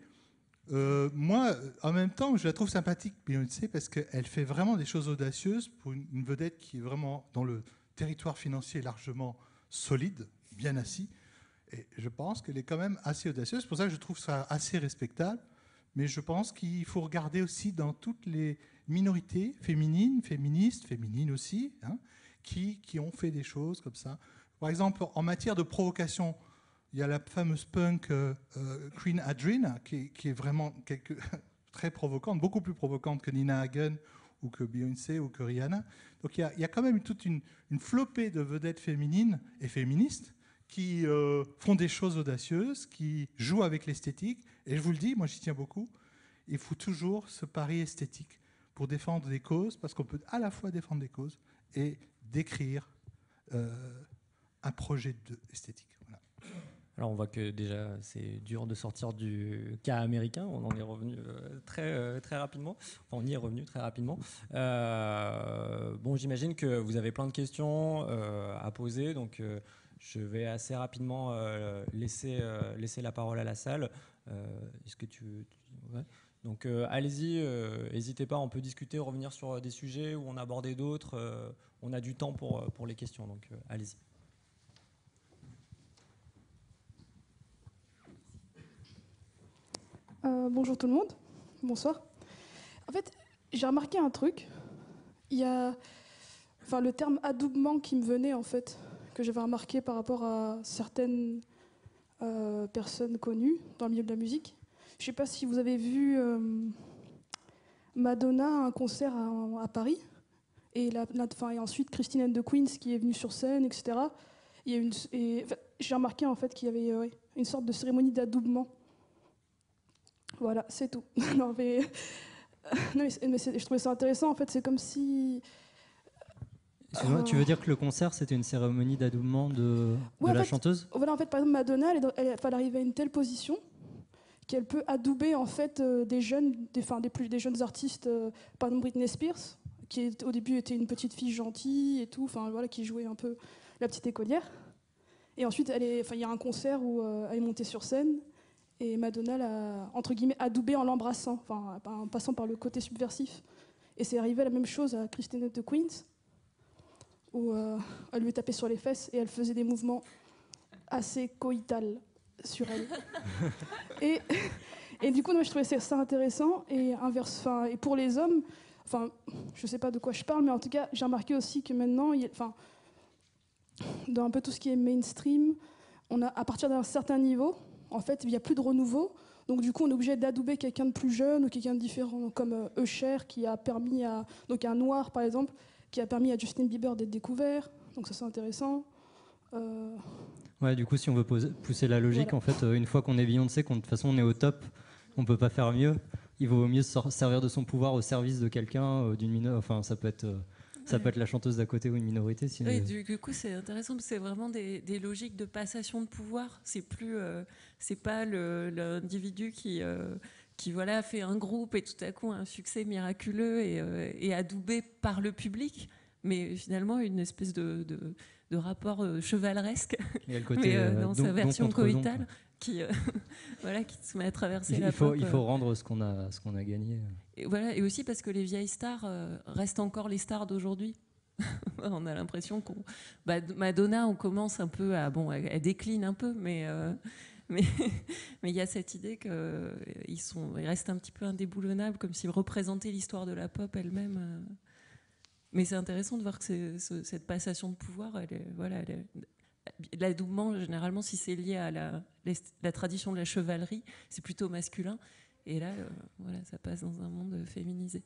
Moi, en même temps, je la trouve sympathique, Beyoncé, parce qu'elle fait vraiment des choses audacieuses pour une vedette qui est vraiment dans le territoire financier largement solide, bien assis. Et je pense qu'elle est quand même assez audacieuse. C'est pour ça que je trouve ça assez respectable. Mais je pense qu'il faut regarder aussi dans toutes les minorités féminines, féministes, féminines aussi, hein, qui ont fait des choses comme ça. Par exemple, en matière de provocation, il y a la fameuse punk Queen Adrina, qui est vraiment très provocante, beaucoup plus provocante que Nina Hagen ou que Beyoncé ou que Rihanna. Donc il y a quand même toute une flopée de vedettes féminines et féministes qui font des choses audacieuses, qui jouent avec l'esthétique. Et je vous le dis, moi j'y tiens beaucoup, il faut toujours ce pari esthétique pour défendre des causes, parce qu'on peut à la fois défendre des causes et décrire un projet esthétique. Voilà. Alors on voit que déjà c'est dur de sortir du cas américain, on en est revenu très rapidement, enfin on y est revenu très rapidement. Bon, j'imagine que vous avez plein de questions à poser, donc je vais assez rapidement laisser la parole à la salle. Est-ce que ouais. Donc allez-y, n'hésitez pas, on peut discuter, revenir sur des sujets ou en aborder d'autres, on a du temps pour les questions, donc allez-y. Bonjour tout le monde, bonsoir. En fait, j'ai remarqué un truc. Il y a le terme adoubement qui me venait, en fait, que j'avais remarqué par rapport à certaines personnes connues dans le milieu de la musique. Je ne sais pas si vous avez vu Madonna à un concert à Paris, et ensuite Christine and the Queens qui est venue sur scène, etc. J'ai remarqué en fait qu'il y avait une sorte de cérémonie d'adoubement. Voilà, c'est tout. Non, mais je trouvais ça intéressant. En fait, c'est comme si... Excuse-moi, tu veux dire que le concert, c'était une cérémonie d'adoubement de la chanteuse ? Voilà, en fait, par exemple, Madonna, elle arrive à une telle position qu'elle peut adouber en fait des jeunes artistes. Par exemple, Britney Spears, qui au début était une petite fille gentille et tout, voilà, qui jouait un peu la petite écolière. Et ensuite, il y a un concert où elle est montée sur scène. Et Madonna l'a, entre guillemets, adoubée en l'embrassant, en passant par le côté subversif. Et c'est arrivé la même chose à Christine and the Queens, où elle lui tapait sur les fesses et elle faisait des mouvements assez coïtals. sur elle. Et du coup, moi, je trouvais ça intéressant. Et et pour les hommes, je sais pas de quoi je parle, mais en tout cas, j'ai remarqué aussi que maintenant, dans un peu tout ce qui est mainstream, à partir d'un certain niveau, en fait, il n'y a plus de renouveau. Donc du coup, on est obligé d'adouber quelqu'un de plus jeune ou quelqu'un de différent, comme Usher, qui a permis donc un noir par exemple, qui a permis à Justin Bieber d'être découvert. Donc ça, c'est intéressant. Ouais, du coup, si on veut pousser la logique, Voilà. en fait, une fois qu'on est Beyoncé, de toute façon on est au top, on peut pas faire mieux. Il vaut mieux se servir de son pouvoir au service de quelqu'un, d'une minorité. Enfin, ça peut être la chanteuse d'à côté ou une minorité. Oui, du coup, c'est intéressant parce que c'est vraiment des logiques de passation de pouvoir. C'est plus, c'est pas l'individu qui voilà, fait un groupe et tout à coup un succès miraculeux et adoubé par le public, mais finalement une espèce de rapport chevaleresque, Et le côté, mais dans sa version contre don, coïtale, qui se met à traverser il la faut, pop. il faut rendre ce qu'on a gagné. Et voilà, et aussi parce que les vieilles stars restent encore les stars d'aujourd'hui. On a l'impression qu'on... Madonna, on commence un peu à... Bon, elle décline un peu, mais il y a cette idée qu'ils restent un petit peu indéboulonnables, comme s'ils représentaient l'histoire de la pop elle-même. Mais c'est intéressant de voir que cette passation de pouvoir, l'adoubement, généralement, si c'est lié à la tradition de la chevalerie, c'est plutôt masculin. Et là, voilà, ça passe dans un monde féminisé.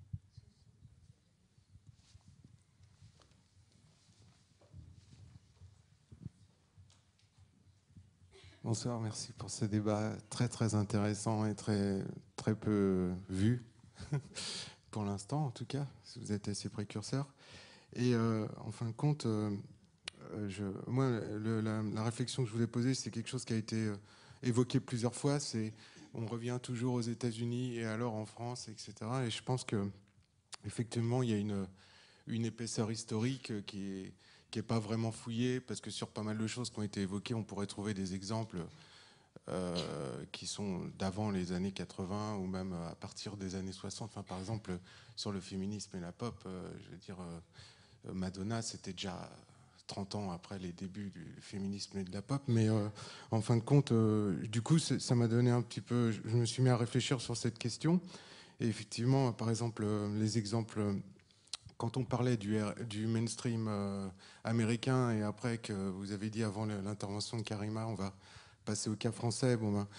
Bonsoir, merci pour ce débat très très intéressant et très, très peu vu, pour l'instant en tout cas, si vous êtes assez précurseur. Et en fin de compte, moi, la réflexion que je voulais poser, c'est quelque chose qui a été évoqué plusieurs fois, on revient toujours aux États-Unis et alors en France, etc. Et je pense qu'effectivement, il y a une épaisseur historique qui est pas vraiment fouillée, parce que sur pas mal de choses qui ont été évoquées, on pourrait trouver des exemples qui sont d'avant les années 80 ou même à partir des années 60. Enfin, par exemple, sur le féminisme et la pop, je veux dire, Madonna, c'était déjà 30 ans après les débuts du féminisme et de la pop, mais en fin de compte, du coup, ça m'a donné un petit peu... Je me suis mis à réfléchir sur cette question, et effectivement, par exemple, les exemples... Quand on parlait du mainstream américain, et après que vous avez dit avant l'intervention de Karima, on va passer au cas français,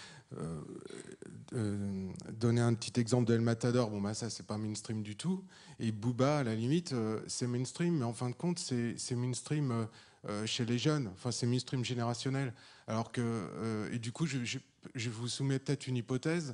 donner un petit exemple de El Matador, ça c'est pas mainstream du tout, et Booba à la limite c'est mainstream, mais en fin de compte c'est mainstream chez les jeunes, enfin c'est mainstream générationnel, alors que et du coup je vous soumets peut-être une hypothèse,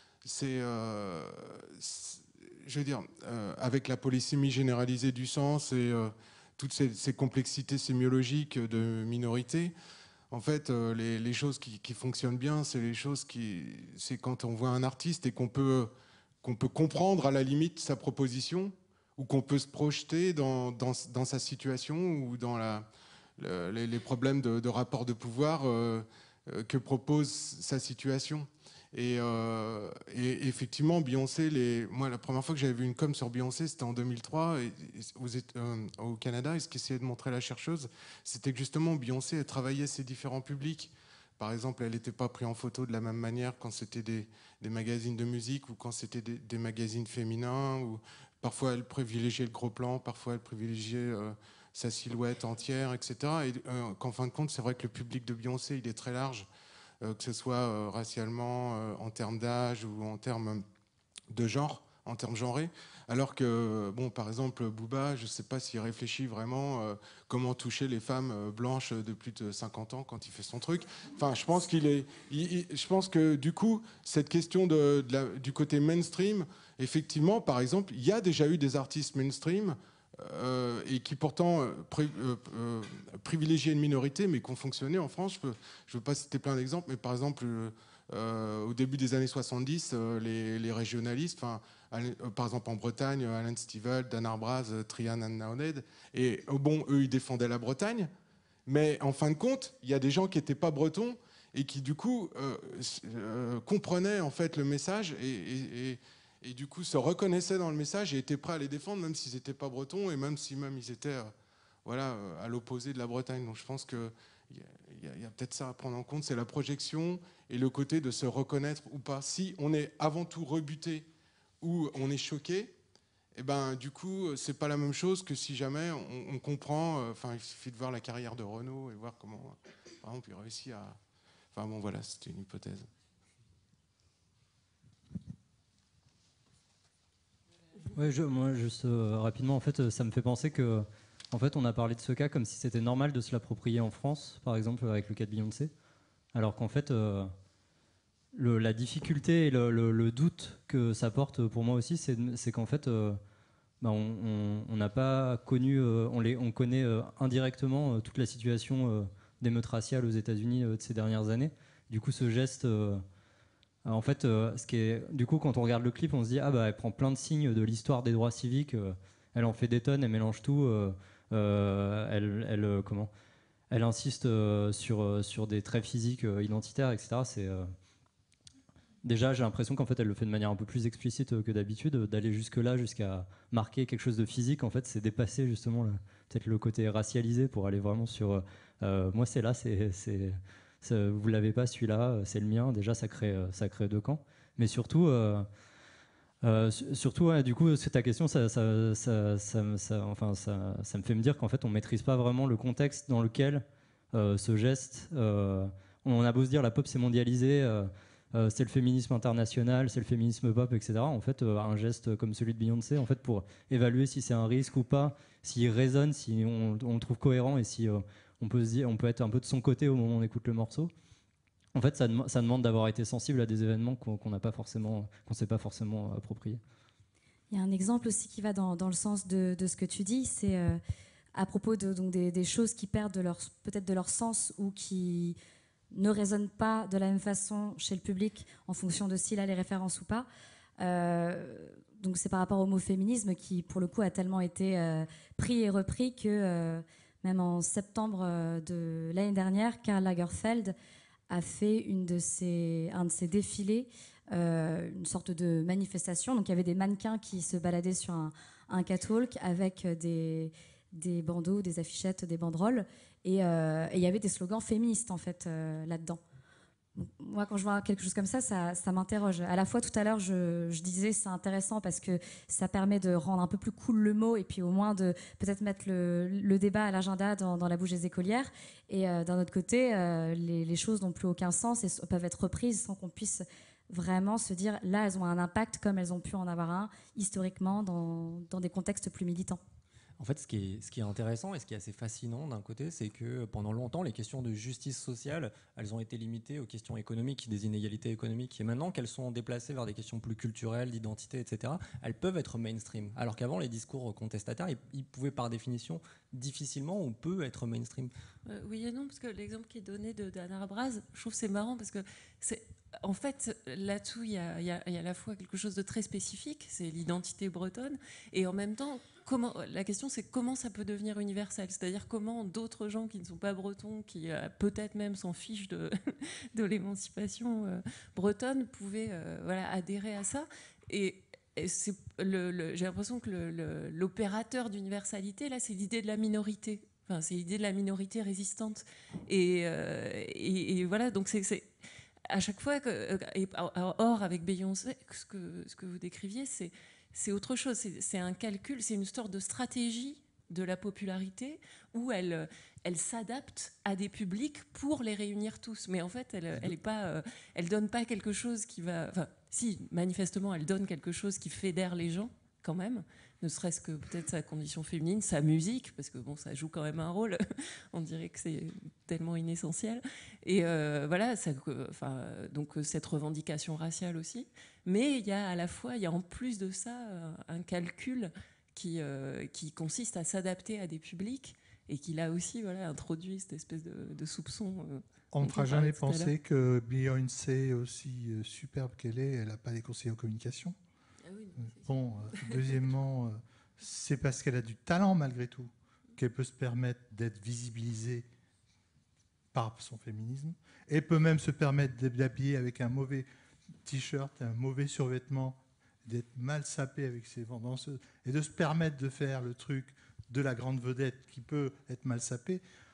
je veux dire, avec la polysémie généralisée du sens et toutes ces complexités sémiologiques de minorité, en fait, les choses qui fonctionnent bien, c'est quand on voit un artiste et qu'on peut comprendre à la limite sa proposition, ou qu'on peut se projeter dans sa situation ou dans les problèmes de rapport de pouvoir que propose sa situation. Et effectivement, Beyoncé, moi, la première fois que j'avais vu une com sur Beyoncé, c'était en 2003, au Canada. Et ce qu'essayait de montrer la chercheuse, c'était que justement, Beyoncé, elle travaillait ses différents publics. Par exemple, elle n'était pas prise en photo de la même manière quand c'était des magazines de musique ou quand c'était des magazines féminins. Ou parfois, elle privilégiait le gros plan, parfois, elle privilégiait sa silhouette entière, etc. Et qu'en fin de compte, c'est vrai que le public de Beyoncé, il est très large. Que ce soit racialement, en termes d'âge ou en termes de genre, en termes genrés. Alors que, par exemple, Booba, je ne sais pas s'il réfléchit vraiment comment toucher les femmes blanches de plus de 50 ans quand il fait son truc. Enfin, je pense je pense que, du coup, cette question du côté mainstream, effectivement, par exemple, il y a déjà eu des artistes mainstream et qui pourtant privilégiaient une minorité, mais qui ont fonctionné en France. Je ne veux pas citer plein d'exemples, mais par exemple, au début des années 70, les régionalistes, par exemple en Bretagne, Alan Stivell, Dan Arbraz, Trian Naoned, et eux, ils défendaient la Bretagne, mais en fin de compte, il y a des gens qui n'étaient pas bretons et qui, du coup, comprenaient en fait le message et du coup se reconnaissaient dans le message et étaient prêts à les défendre, même s'ils n'étaient pas bretons et même si ils étaient à l'opposé de la Bretagne. Donc je pense qu'il il y a peut-être ça à prendre en compte, c'est la projection et le côté de se reconnaître ou pas. Si on est avant tout rebuté ou on est choqué, et ben, du coup, c'est pas la même chose que si jamais on comprend. Enfin, il suffit de voir la carrière de Renaud et voir comment, par exemple, il réussit à. Enfin bon, voilà, c'était une hypothèse. Ouais, moi, juste rapidement, en fait, ça me fait penser que, en fait, on a parlé de ce cas comme si c'était normal de se l'approprier en France, par exemple, avec le cas de Beyoncé, alors qu'en fait, la difficulté et le doute que ça porte pour moi aussi, c'est qu'en fait, on n'a pas connu, on connaît indirectement toute la situation d'émeute raciale aux États-Unis de ces dernières années. Du coup, ce geste. En fait, ce qui est, du coup, quand on regarde le clip, on se dit elle prend plein de signes de l'histoire des droits civiques, elle en fait des tonnes, elle mélange tout, elle insiste sur des traits physiques identitaires, etc. Déjà, j'ai l'impression qu'en fait, elle le fait de manière un peu plus explicite que d'habitude, d'aller jusque-là, jusqu'à marquer quelque chose de physique. En fait, c'est dépasser justement peut-être le côté racialisé pour aller vraiment sur moi, c'est là, vous l'avez pas celui-là, c'est le mien. Déjà, ça crée deux camps. Mais surtout, ouais, du coup, c'est ta question, ça me fait me dire qu'en fait, on maîtrise pas vraiment le contexte dans lequel ce geste. On a beau se dire la pop s'est mondialisée. C'est le féminisme international, c'est le féminisme pop, etc. En fait, un geste comme celui de Beyoncé, en fait, pour évaluer si c'est un risque ou pas, s'il résonne, si on le trouve cohérent et si on peut être un peu de son côté au moment où on écoute le morceau. En fait, ça demande d'avoir été sensible à des événements qu'on s'est pas forcément appropriés. Il y a un exemple aussi qui va dans le sens de ce que tu dis, c'est à propos donc des choses qui perdent peut-être de leur sens ou qui ne résonnent pas de la même façon chez le public en fonction de s'il a les références ou pas. Donc c'est par rapport au mot féminisme qui, pour le coup, a tellement été pris et repris que même en septembre de l'année dernière, Karl Lagerfeld a fait un de ses défilés, une sorte de manifestation. Donc il y avait des mannequins qui se baladaient sur un catwalk avec des bandeaux, des affichettes, des banderoles. Et il y avait des slogans féministes, en fait, là-dedans. Donc, moi, quand je vois quelque chose comme ça m'interroge. À la fois, tout à l'heure, je disais c'est intéressant parce que ça permet de rendre un peu plus cool le mot et puis au moins de peut-être mettre le débat à l'agenda dans la bouche des écolières. Et d'un autre côté, les choses n'ont plus aucun sens et peuvent être reprises sans qu'on puisse vraiment se dire là, elles ont un impact comme elles ont pu en avoir un historiquement dans des contextes plus militants. En fait, ce qui est intéressant et ce qui est assez fascinant d'un côté, c'est que pendant longtemps, les questions de justice sociale, elles ont été limitées aux questions économiques, des inégalités économiques. Et maintenant qu'elles sont déplacées vers des questions plus culturelles, d'identité, etc., elles peuvent être mainstream. Alors qu'avant, les discours contestataires, ils pouvaient par définition difficilement ou peu être mainstream. Oui et non, parce que l'exemple qui est donné d'Anna Arbraz, je trouve que c'est marrant parce que en fait, là-dessous, il y a à la fois quelque chose de très spécifique, c'est l'identité bretonne, et en même temps, la question c'est comment ça peut devenir universel, c'est-à-dire comment d'autres gens qui ne sont pas bretons, qui peut-être même s'en fichent de l'émancipation bretonne, pouvaient adhérer à ça. Et j'ai l'impression que l'opérateur d'universalité, là, c'est l'idée de la minorité. Enfin, c'est l'idée de la minorité résistante. Et voilà, donc c'est à chaque fois or avec Beyoncé, ce que vous décriviez, c'est autre chose. C'est un calcul, c'est une sorte de stratégie de la popularité où elle s'adapte à des publics pour les réunir tous. Mais en fait, elle donne pas quelque chose qui va. Enfin, si, manifestement, elle donne quelque chose qui fédère les gens quand même. Ne serait-ce que peut-être sa condition féminine, sa musique, parce que bon, ça joue quand même un rôle. On dirait que c'est tellement inessentiel. Et voilà, donc cette revendication raciale aussi. Mais il y a en plus de ça un calcul qui consiste à s'adapter à des publics et qui là aussi introduit cette espèce de soupçon. On ne fera jamais penser que Beyoncé, aussi superbe qu'elle est, elle n'a pas des conseillers en communication. Bon, deuxièmement, c'est parce qu'elle a du talent malgré tout qu'elle peut se permettre d'être visibilisée par son féminisme et peut même se permettre d'habiller avec un mauvais t-shirt, un mauvais survêtement, d'être mal sapée avec ses danseuses et de se permettre de faire le truc de la grande vedette qui peut être mal sapée.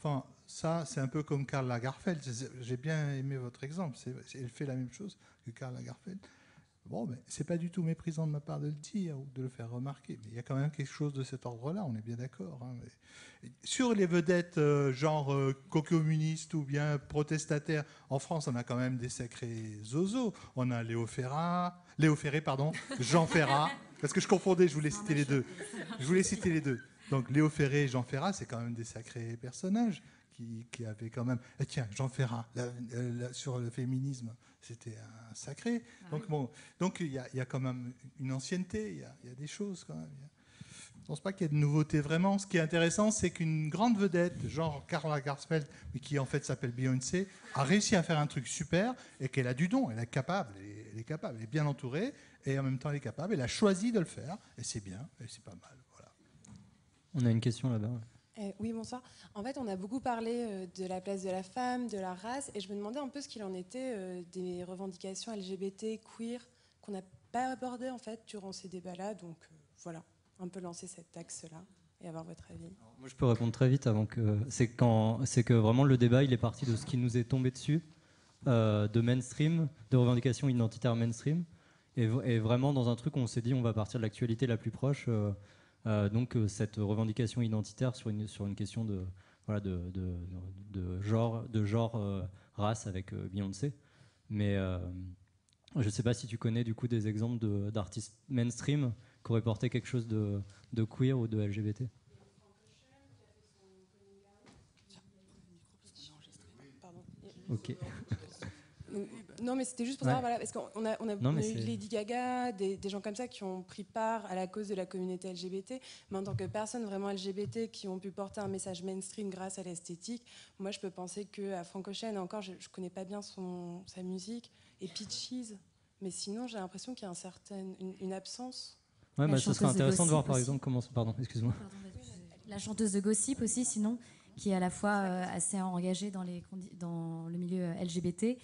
Enfin, ça, c'est un peu comme Karl Lagerfeld. J'ai bien aimé votre exemple. Elle fait la même chose que Karl Lagerfeld. Bon, mais c'est pas du tout méprisant de ma part de le dire ou de le faire remarquer. Mais il y a quand même quelque chose de cet ordre-là, on est bien d'accord. Hein. Sur les vedettes genre co-communistes ou bien protestataires, en France, on a quand même des sacrés zozos. On a Léo Ferré, pardon, Jean Ferrat. Parce que je confondais, je voulais citer les deux. Donc Léo Ferré et Jean Ferrat, c'est quand même des sacrés personnages qui avaient quand même... Et tiens, Jean Ferrat, sur le féminisme, c'était un sacré. Donc il y a quand même une ancienneté, il y a des choses quand même. Je ne pense pas qu'il y ait de nouveautés vraiment. Ce qui est intéressant, c'est qu'une grande vedette, genre Karl Lagerfeld, mais qui en fait s'appelle Beyoncé, a réussi à faire un truc super et qu'elle a du don, elle est capable, elle est bien entourée et en même temps elle est capable, elle a choisi de le faire et c'est bien, et c'est pas mal. Voilà. On a une question là-bas. Oui, bonsoir. En fait, on a beaucoup parlé de la place de la femme, de la race, et je me demandais un peu ce qu'il en était des revendications LGBT, queer, qu'on n'a pas abordées en fait durant ces débats-là. Donc voilà, un peu lancer cet axe-là et avoir votre avis. Alors, moi, je peux répondre très vite avant que c'est que vraiment le débat il est parti de ce qui nous est tombé dessus, de mainstream, de revendications identitaires mainstream, et vraiment dans un truc où on s'est dit on va partir de l'actualité la plus proche. Donc cette revendication identitaire sur une question de genre race avec Beyoncé. Mais je ne sais pas si tu connais du coup des exemples d'artistes mainstream qui auraient porté quelque chose de queer ou de LGBT. Ok. Non, mais c'était juste pour savoir, voilà, parce qu'on a eu Lady Gaga, des gens comme ça qui ont pris part à la cause de la communauté LGBT, mais en tant que personne vraiment LGBT qui ont pu porter un message mainstream grâce à l'esthétique, moi je peux penser qu'à Frank Ocean, encore je connais pas bien sa musique, et Peaches, mais sinon j'ai l'impression qu'il y a une absence. Ouais, bah, ce serait intéressant de voir par exemple comment... Pardon, excuse-moi. La chanteuse de Gossip aussi, sinon, qui est à la fois assez engagée dans le milieu LGBT,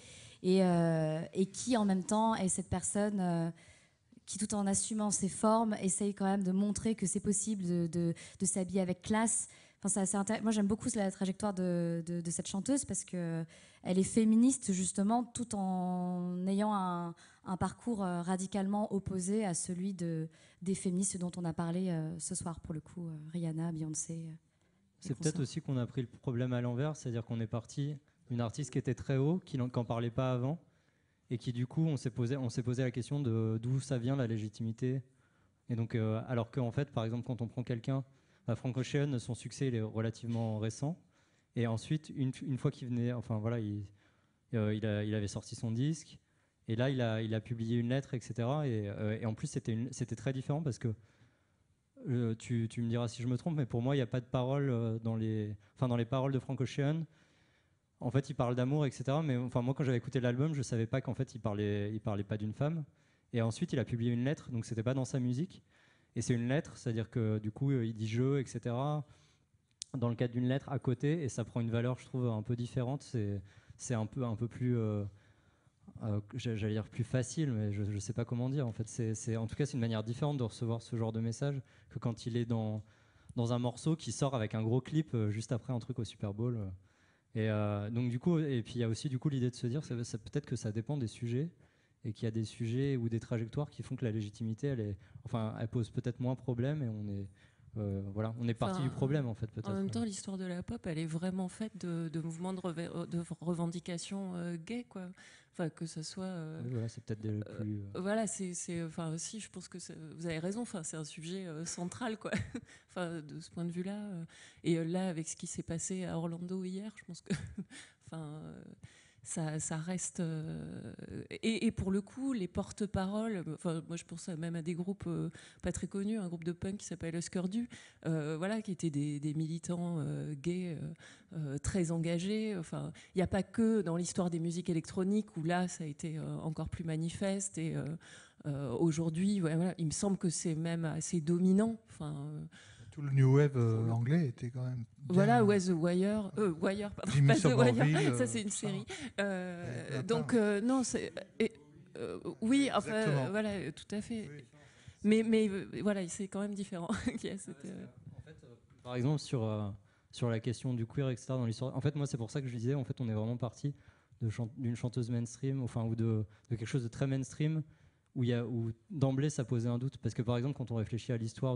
et qui en même temps est cette personne qui, tout en assumant ses formes, essaye quand même de montrer que c'est possible de s'habiller avec classe. Enfin, moi j'aime beaucoup la trajectoire de cette chanteuse parce qu'elle est féministe justement tout en ayant un parcours radicalement opposé à celui des féministes dont on a parlé ce soir pour le coup, Rihanna, Beyoncé. C'est peut-être aussi qu'on a pris le problème à l'envers, c'est-à-dire qu'on est parti d'une artiste qui était très haut, qui n'en parlait pas avant, et qui du coup on s'est posé la question de d'où ça vient la légitimité. Et donc alors qu'en fait par exemple quand on prend quelqu'un, Frank Ocean, son succès il est relativement récent, et ensuite une fois qu'il venait, enfin voilà, il avait sorti son disque, et là il a publié une lettre, etc. Et en plus c'était très différent parce que tu me diras si je me trompe, mais pour moi il n'y a pas de parole dans les paroles de Frank Ocean. En fait, il parle d'amour, etc. Mais enfin, moi, quand j'avais écouté l'album, je savais pas qu'en fait, il parlait pas d'une femme. Et ensuite, il a publié une lettre, donc c'était pas dans sa musique. Et c'est une lettre, c'est-à-dire que du coup, il dit je, etc. Dans le cadre d'une lettre à côté, et ça prend une valeur, je trouve, un peu différente. C'est un peu plus, j'allais dire plus facile, mais je sais pas comment dire. En fait, en tout cas, c'est une manière différente de recevoir ce genre de message que quand il est dans un morceau qui sort avec un gros clip juste après un truc au Super Bowl. Et donc du coup, et puis il y a aussi du coup l'idée de se dire, peut-être que ça dépend des sujets, et qu'il y a des sujets ou des trajectoires qui font que la légitimité, elle pose peut-être moins problème, et on est parti du problème en fait peut-être. En même temps, l'histoire de la pop, elle est vraiment faite de mouvements de revendication gays, quoi. Enfin, que ce soit. Oui, voilà, c'est peut-être des plus. Voilà, enfin, aussi, je pense que vous avez raison. Enfin, c'est un sujet central, quoi. Enfin, de ce point de vue-là. Et là, avec ce qui s'est passé à Orlando hier, je pense que, enfin, ça reste. Et pour le coup, les porte-paroles. Enfin, moi, je pense même à des groupes pas très connus, un groupe de punk qui s'appelle Husker Du, voilà, qui étaient des militants gays très engagés. Enfin, il n'y a pas que dans l'histoire des musiques électroniques où là, ça a été encore plus manifeste. Et aujourd'hui, voilà, il me semble que c'est même assez dominant. Enfin. Tout le new wave anglais était quand même. Voilà, The Wire, pardon, Jimmy pas The Wire, Somerville, ça c'est une série. Donc non, c'est oui, enfin voilà, tout à fait. Oui. Mais voilà, c'est quand même différent. En fait, par exemple sur la question du queer, etc. dans l'histoire. En fait, moi, c'est pour ça que je disais, en fait, on est vraiment parti d'une chanteuse mainstream, enfin, ou de quelque chose de très mainstream, où d'emblée ça posait un doute. Parce que par exemple, quand on réfléchit à l'histoire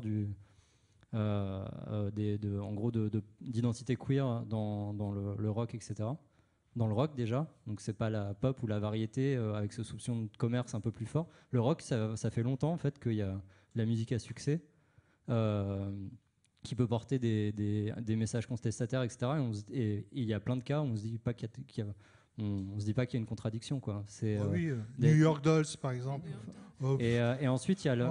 en gros d'identité queer dans le rock, etc. Dans le rock déjà, donc c'est pas la pop ou la variété avec ce soupçon de commerce un peu plus fort. Le rock, ça fait longtemps en fait qu'il y a la musique à succès qui peut porter des messages contestataires, etc. Et il y a plein de cas où on se dit pas on se dit pas qu'il y a une contradiction, quoi. New York Dolls par exemple. Et ensuite il y a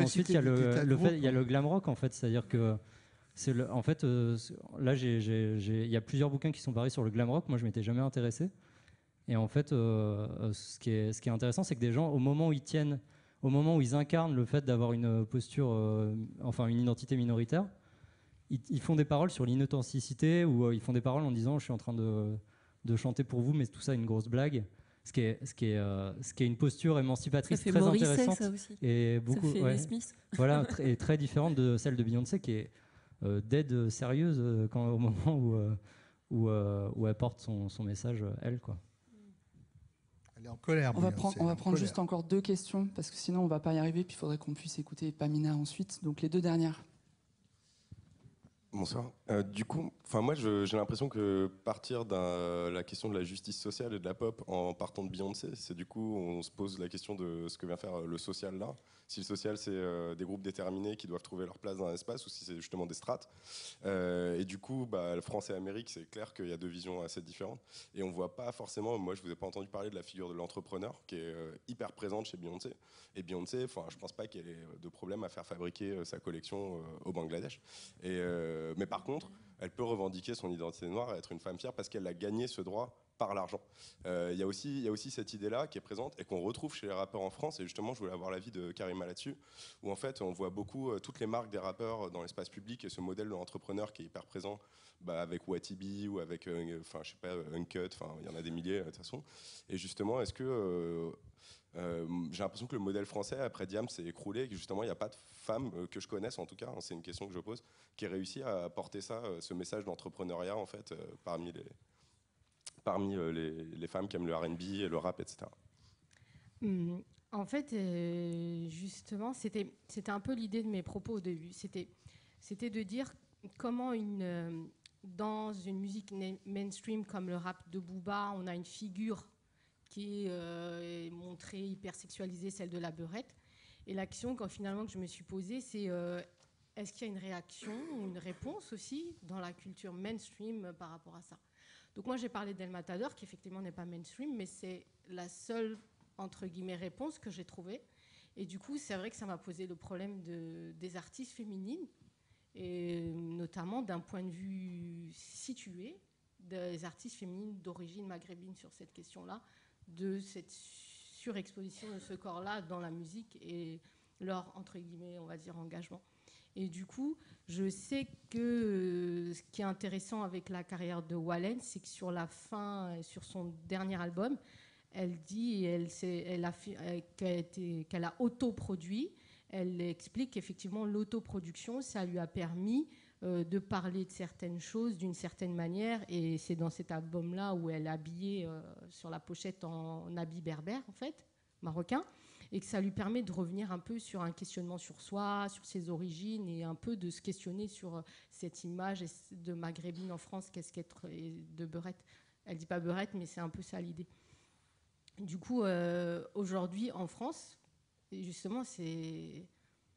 le glam rock en fait, c'est-à-dire que en fait là il y a plusieurs bouquins qui sont parus sur le glam rock. Moi je m'étais jamais intéressé. Et en fait ce qui est intéressant, c'est que des gens au moment où ils incarnent le fait d'avoir une posture, enfin une identité minoritaire, ils font des paroles sur l'inauthenticité, ou ils font des paroles en disant je suis en train de chanter pour vous, mais tout ça est une grosse blague. Ce qui est une posture émancipatrice très intéressante, ça aussi. Et beaucoup, ça fait les Smiths. Voilà, et très différente de celle de Beyoncé, qui est dead sérieuse au moment où elle porte son message, elle, quoi. Elle est en colère. On va prendre juste encore 2 questions, parce que sinon on va pas y arriver, puis il faudrait qu'on puisse écouter Pamina ensuite. Donc les 2 dernières. Bonsoir. Du coup, moi, j'ai l'impression que partir de la question de la justice sociale et de la pop en partant de Beyoncé, c'est du coup, on se pose la question de ce que vient faire le social là. Si le social, c'est des groupes déterminés qui doivent trouver leur place dans l'espace, ou si c'est justement des strates. Et du coup, le France et Amérique, c'est clair qu'il y a 2 visions assez différentes. Et on voit pas forcément, moi, je vous ai pas entendu parler de la figure de l'entrepreneur qui est hyper présente chez Beyoncé. Et Beyoncé, je pense pas qu'elle ait de problème à faire fabriquer sa collection au Bangladesh. Mais par contre, elle peut revendiquer son identité noire et être une femme fière parce qu'elle a gagné ce droit par l'argent. Il y a aussi cette idée-là qui est présente et qu'on retrouve chez les rappeurs en France. Et justement, je voulais avoir l'avis de Karima là-dessus, où en fait, on voit beaucoup toutes les marques des rappeurs dans l'espace public et ce modèle de l'entrepreneur qui est hyper présent avec Watibi ou avec, je sais pas, Uncut. Il y en a des milliers de toute façon. Et justement, est-ce que j'ai l'impression que le modèle français, après Diam, s'est écroulé et que justement, il n'y a pas de femme que je connaisse, en tout cas, c'est une question que je pose, qui ait réussi à porter ça, ce message d'entrepreneuriat, en fait, parmi les femmes qui aiment le R&B et le rap, etc. En fait, justement, c'était un peu l'idée de mes propos au début. C'était de dire comment dans une musique mainstream comme le rap de Booba, on a une figure qui est montrée hyper sexualisée, celle de la beurette. Et l'action, finalement, que je me suis posée, c'est est-ce qu'il y a une réaction ou une réponse aussi dans la culture mainstream par rapport à ça? Donc moi, j'ai parlé d'El Matador, qui effectivement n'est pas mainstream, mais c'est la seule, entre guillemets, réponse que j'ai trouvée. Et du coup, c'est vrai que ça m'a posé le problème des artistes féminines, et notamment d'un point de vue situé, des artistes féminines d'origine maghrébine sur cette question-là, de cette surexposition de ce corps-là dans la musique et leur, entre guillemets, on va dire, engagement. Et du coup, je sais que ce qui est intéressant avec la carrière de Wallen, c'est que sur la fin, sur son dernier album, elle dit qu'elle a autoproduit. Elle explique qu'effectivement, l'autoproduction, ça lui a permis de parler de certaines choses d'une certaine manière. Et c'est dans cet album-là où elle est habillée sur la pochette en habit berbère, en fait, marocain. Et que ça lui permet de revenir un peu sur un questionnement sur soi, sur ses origines, et un peu de se questionner sur cette image de maghrébine en France, qu'est-ce qu'être de beurette. Elle dit pas beurette, mais c'est un peu ça l'idée. Du coup, aujourd'hui en France, justement, c'est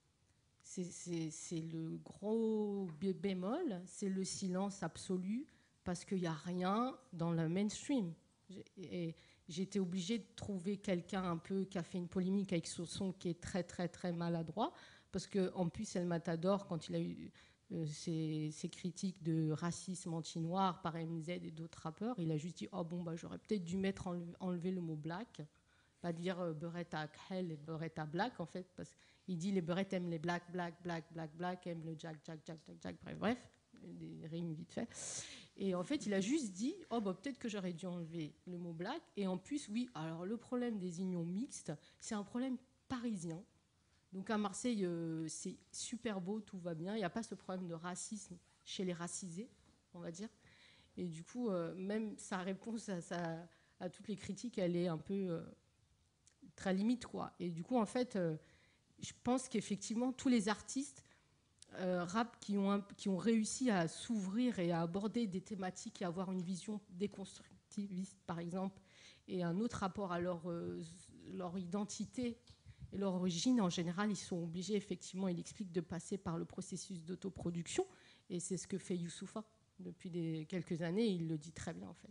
le gros bémol, c'est le silence absolu, parce qu'il n'y a rien dans le mainstream. Et j'ai été obligée de trouver quelqu'un un peu qui a fait une polémique avec ce son qui est très très très maladroit, parce qu'en plus El Matador, quand il a eu ses critiques de racisme anti-noir par MZ et d'autres rappeurs, il a juste dit j'aurais peut-être dû enlever le mot black, pas dire beurette à Khel et beurette à black, en fait, parce qu'il dit les beurettes aiment les black, aiment le jack, bref, des rimes vite fait. Et en fait, il a juste dit peut-être que j'aurais dû enlever le mot black. Et en plus, oui, alors le problème des unions mixtes, c'est un problème parisien. Donc à Marseille, c'est super beau, tout va bien. Il n'y a pas ce problème de racisme chez les racisés. on va dire. Et du coup, même sa réponse à toutes les critiques, elle est un peu très limite, quoi. Et du coup, en fait, je pense qu'effectivement, tous les artistes rap qui ont réussi à s'ouvrir et à aborder des thématiques et avoir une vision déconstructiviste, par exemple, et un autre rapport à leur identité et leur origine, en général, ils sont obligés, effectivement, il explique, de passer par le processus d'autoproduction. Et c'est ce que fait Youssoupha depuis quelques années. Il le dit très bien, en fait.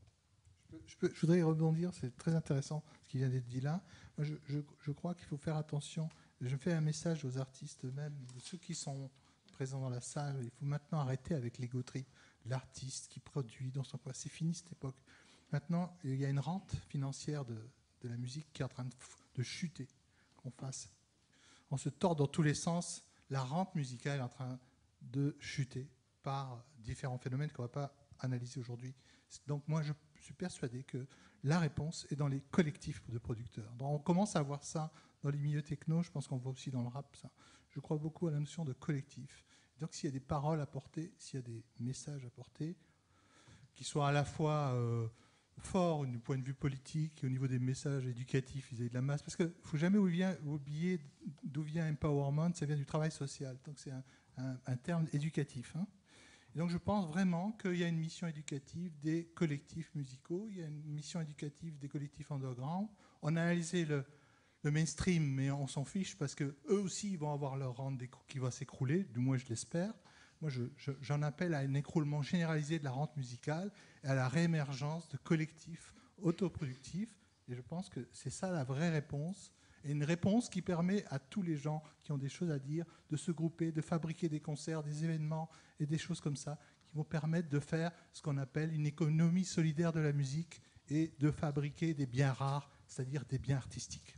Je voudrais rebondir, c'est très intéressant ce qui vient d'être dit là. Moi, je crois qu'il faut faire attention. Je fais un message aux artistes eux-mêmes, ceux qui sont présents dans la salle. Il faut maintenant arrêter avec l'ego trip. L'artiste qui produit dans son coin. C'est fini cette époque. Maintenant, il y a une rente financière de la musique qui est en train de chuter. Qu'on fasse. On se tord dans tous les sens. La rente musicale est en train de chuter par différents phénomènes qu'on ne va pas analyser aujourd'hui. Donc moi, je suis persuadé que la réponse est dans les collectifs de producteurs. Donc on commence à voir ça dans les milieux techno, je pense qu'on voit aussi dans le rap ça. Je crois beaucoup à la notion de collectif. Donc s'il y a des paroles à porter, s'il y a des messages à porter, qui soient à la fois forts du point de vue politique et au niveau des messages éducatifs vis-à-vis de la masse, parce qu'il ne faut jamais oublier d'où vient empowerment, ça vient du travail social. Donc c'est un terme éducatif. Hein. Et donc je pense vraiment qu'il y a une mission éducative des collectifs musicaux, il y a une mission éducative des collectifs underground. On a analysé le mainstream, mais on s'en fiche parce qu'eux aussi ils vont avoir leur rente qui va s'écrouler, du moins je l'espère. Moi j'en appelle à un écroulement généralisé de la rente musicale et à la réémergence de collectifs autoproductifs. Et je pense que c'est ça la vraie réponse. Et une réponse qui permet à tous les gens qui ont des choses à dire de se grouper, de fabriquer des concerts, des événements et des choses comme ça qui vont permettre de faire ce qu'on appelle une économie solidaire de la musique et de fabriquer des biens rares, c'est-à-dire des biens artistiques.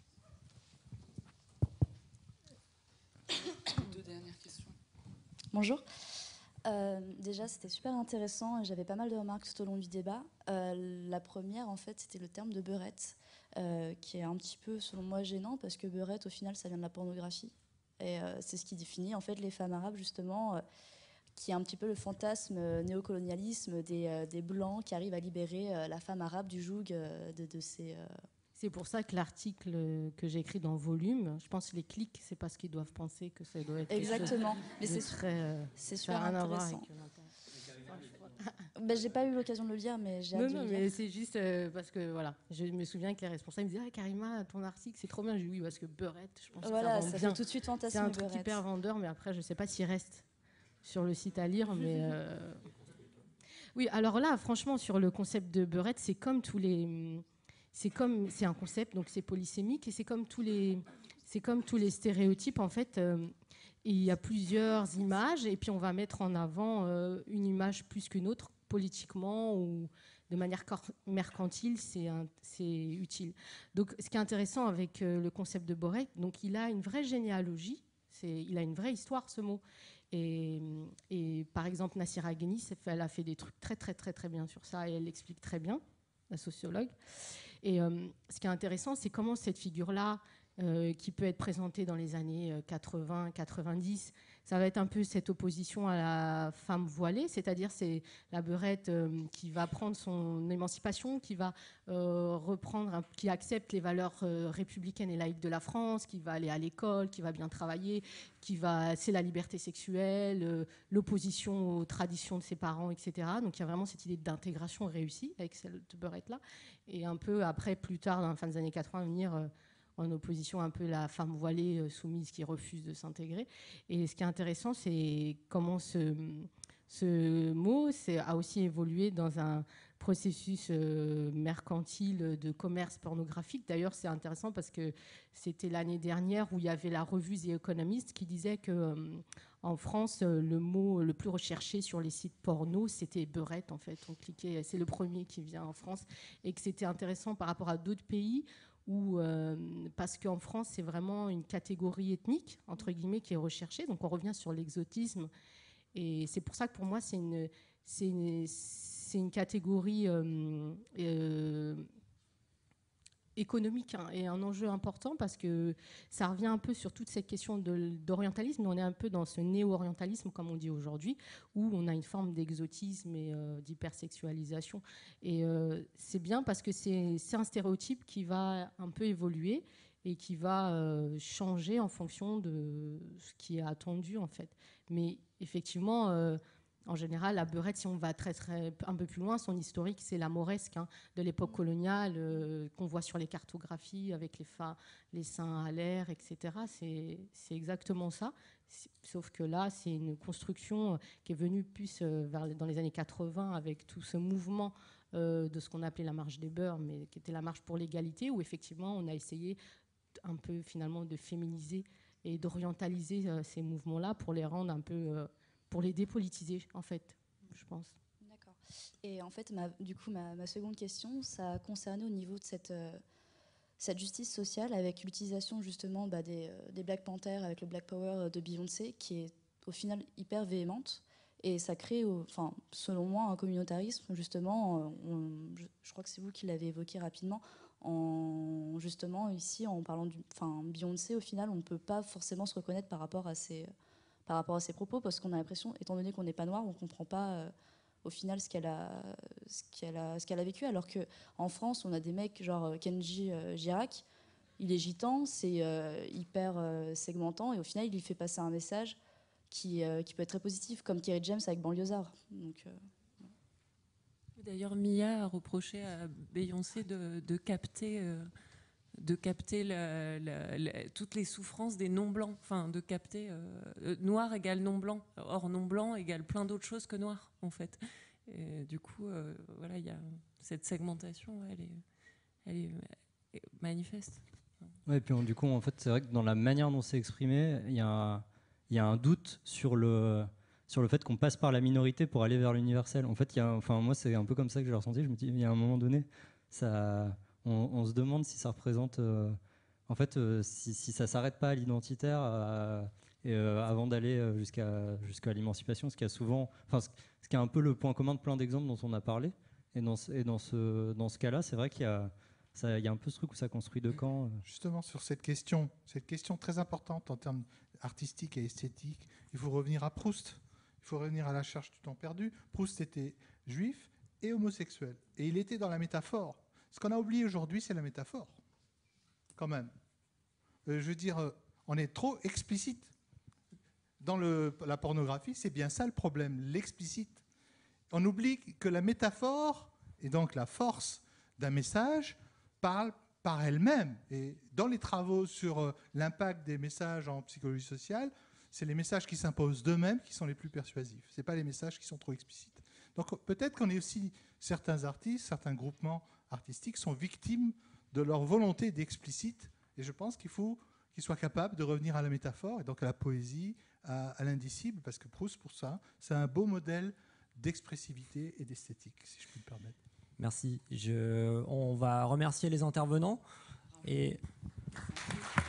Deux dernières questions. Bonjour. Déjà, c'était super intéressant et j'avais pas mal de remarques tout au long du débat. La première, en fait, c'était le terme de beurette. Qui est un petit peu, selon moi, gênant parce que beurette, au final, ça vient de la pornographie. Et c'est ce qui définit, en fait, les femmes arabes, justement, qui est un petit peu le fantasme néocolonialisme des Blancs qui arrivent à libérer la femme arabe du joug de ces... C'est pour ça que l'article que j'ai écrit dans Volume, je pense que les clics, c'est parce qu'ils doivent penser que ça doit être... Exactement. Mais c'est super intéressant. Ben, j'ai pas eu l'occasion de le lire, mais j'ai hâte de le lire. Mais c'est juste parce que voilà, je me souviens que les responsables me disaient Karima, ton article c'est trop bien. J'ai dit oui parce que beurette, je pense voilà, que ça fait tout de suite fantasme. C'est un truc hyper vendeur, mais après je sais pas s'il reste sur le site à lire, mais oui. Alors là, franchement, sur le concept de beurette, c'est comme tous les, c'est un concept, donc c'est polysémique et c'est comme tous les stéréotypes en fait. Il y a plusieurs images et puis on va mettre en avant une image plus qu'une autre, politiquement ou de manière mercantile, c'est utile. Donc ce qui est intéressant avec le concept de beurette, donc il a une vraie généalogie, il a une vraie histoire ce mot. Et par exemple, Nassira Gheni, elle a fait des trucs très très très très bien sur ça et elle l'explique très bien, la sociologue. Et ce qui est intéressant, c'est comment cette figure-là, qui peut être présentée dans les années 80-90, ça va être un peu cette opposition à la femme voilée, c'est-à-dire c'est la beurette qui va prendre son émancipation, qui va reprendre, qui accepte les valeurs républicaines et laïques de la France, qui va aller à l'école, qui va bien travailler, c'est la liberté sexuelle, l'opposition aux traditions de ses parents, etc. Donc il y a vraiment cette idée d'intégration réussie avec cette beurette-là. Et un peu après, plus tard, dans la fin des années 80, venir en opposition un peu la femme voilée soumise qui refuse de s'intégrer. Et ce qui est intéressant, c'est comment ce mot a aussi évolué dans un processus mercantile de commerce pornographique. D'ailleurs, c'est intéressant parce que c'était l'année dernière où il y avait la revue The Economist qui disait que en France, le mot le plus recherché sur les sites porno, c'était beurette en fait. On cliquait, c'est le premier qui vient en France, et que c'était intéressant par rapport à d'autres pays où, parce qu'en France, c'est vraiment une catégorie ethnique entre guillemets qui est recherchée. Donc on revient sur l'exotisme, et c'est pour ça que pour moi c'est une catégorie économique et un enjeu important parce que ça revient un peu sur toute cette question d'orientalisme. On est un peu dans ce néo-orientalisme, comme on dit aujourd'hui, où on a une forme d'exotisme et d'hypersexualisation. Et c'est bien parce que c'est un stéréotype qui va un peu évoluer et qui va changer en fonction de ce qui est attendu, en fait. Mais effectivement... en général, la beurette, si on va un peu plus loin, son historique, c'est la mauresque de l'époque coloniale qu'on voit sur les cartographies avec les seins à l'air, etc. C'est exactement ça. Sauf que là, c'est une construction qui est venue plus dans les années 80 avec tout ce mouvement de ce qu'on appelait la marche des beurs, mais qui était la marche pour l'égalité, où effectivement, on a essayé un peu finalement de féminiser et d'orientaliser ces mouvements-là pour les rendre un peu... pour les dépolitiser, en fait, je pense. D'accord. Et en fait, ma seconde question, ça concernait au niveau de cette justice sociale avec l'utilisation justement des Black Panthers avec le Black Power de Beyoncé, qui est au final hyper véhémente. Et ça crée, selon moi, un communautarisme, justement. Je crois que c'est vous qui l'avez évoqué rapidement. Justement, ici, en parlant Beyoncé, au final, on ne peut pas forcément se reconnaître par rapport à ses propos, parce qu'on a l'impression, étant donné qu'on n'est pas noir, on ne comprend pas au final ce qu'elle a vécu, alors qu'en France, on a des mecs genre Kenji Girac, il est gitan, c'est hyper segmentant, et au final, il lui fait passer un message qui peut être très positif, comme Kerry James avec Banlieusard. Donc, D'ailleurs, Mia a reproché à Beyoncé de capter toutes les souffrances des non-blancs, enfin de capter noir égale non-blanc, or non-blanc égale plein d'autres choses que noir, en fait. Et du coup, voilà, il y a cette segmentation, elle est manifeste. Ouais, et puis du coup, en fait, c'est vrai que dans la manière dont c'est exprimé, il y a un doute sur le fait qu'on passe par la minorité pour aller vers l'universel. En fait, moi, c'est un peu comme ça que j'ai ressenti. Je me dis, il y a un moment donné, on se demande si ça représente, si ça s'arrête pas à l'identitaire avant d'aller jusqu'à l'émancipation, ce qui est un peu le point commun de plein d'exemples dont on a parlé. Et dans ce cas-là, c'est vrai qu'il y a un peu ce truc où ça construit deux camps. Justement, sur cette question très importante en termes artistiques et esthétiques, il faut revenir à Proust. Il faut revenir à La Cherche du temps perdu. Proust était juif et homosexuel. Et il était dans la métaphore. Ce qu'on a oublié aujourd'hui, c'est la métaphore, quand même. Je veux dire, on est trop explicite. Dans la pornographie, c'est bien ça le problème, l'explicite. On oublie que la métaphore, et donc la force d'un message, parle par elle-même. Et dans les travaux sur l'impact des messages en psychologie sociale, c'est les messages qui s'imposent d'eux-mêmes qui sont les plus persuasifs. Ce n'est pas les messages qui sont trop explicites. Donc peut-être qu'on est aussi, certains artistes, certains groupements artistiques sont victimes de leur volonté d'explicite. Et je pense qu'il faut qu'ils soient capables de revenir à la métaphore, et donc à la poésie, à l'indicible, parce que Proust, pour ça, c'est un beau modèle d'expressivité et d'esthétique, si je puis me permettre. Merci. On va remercier les intervenants. Et...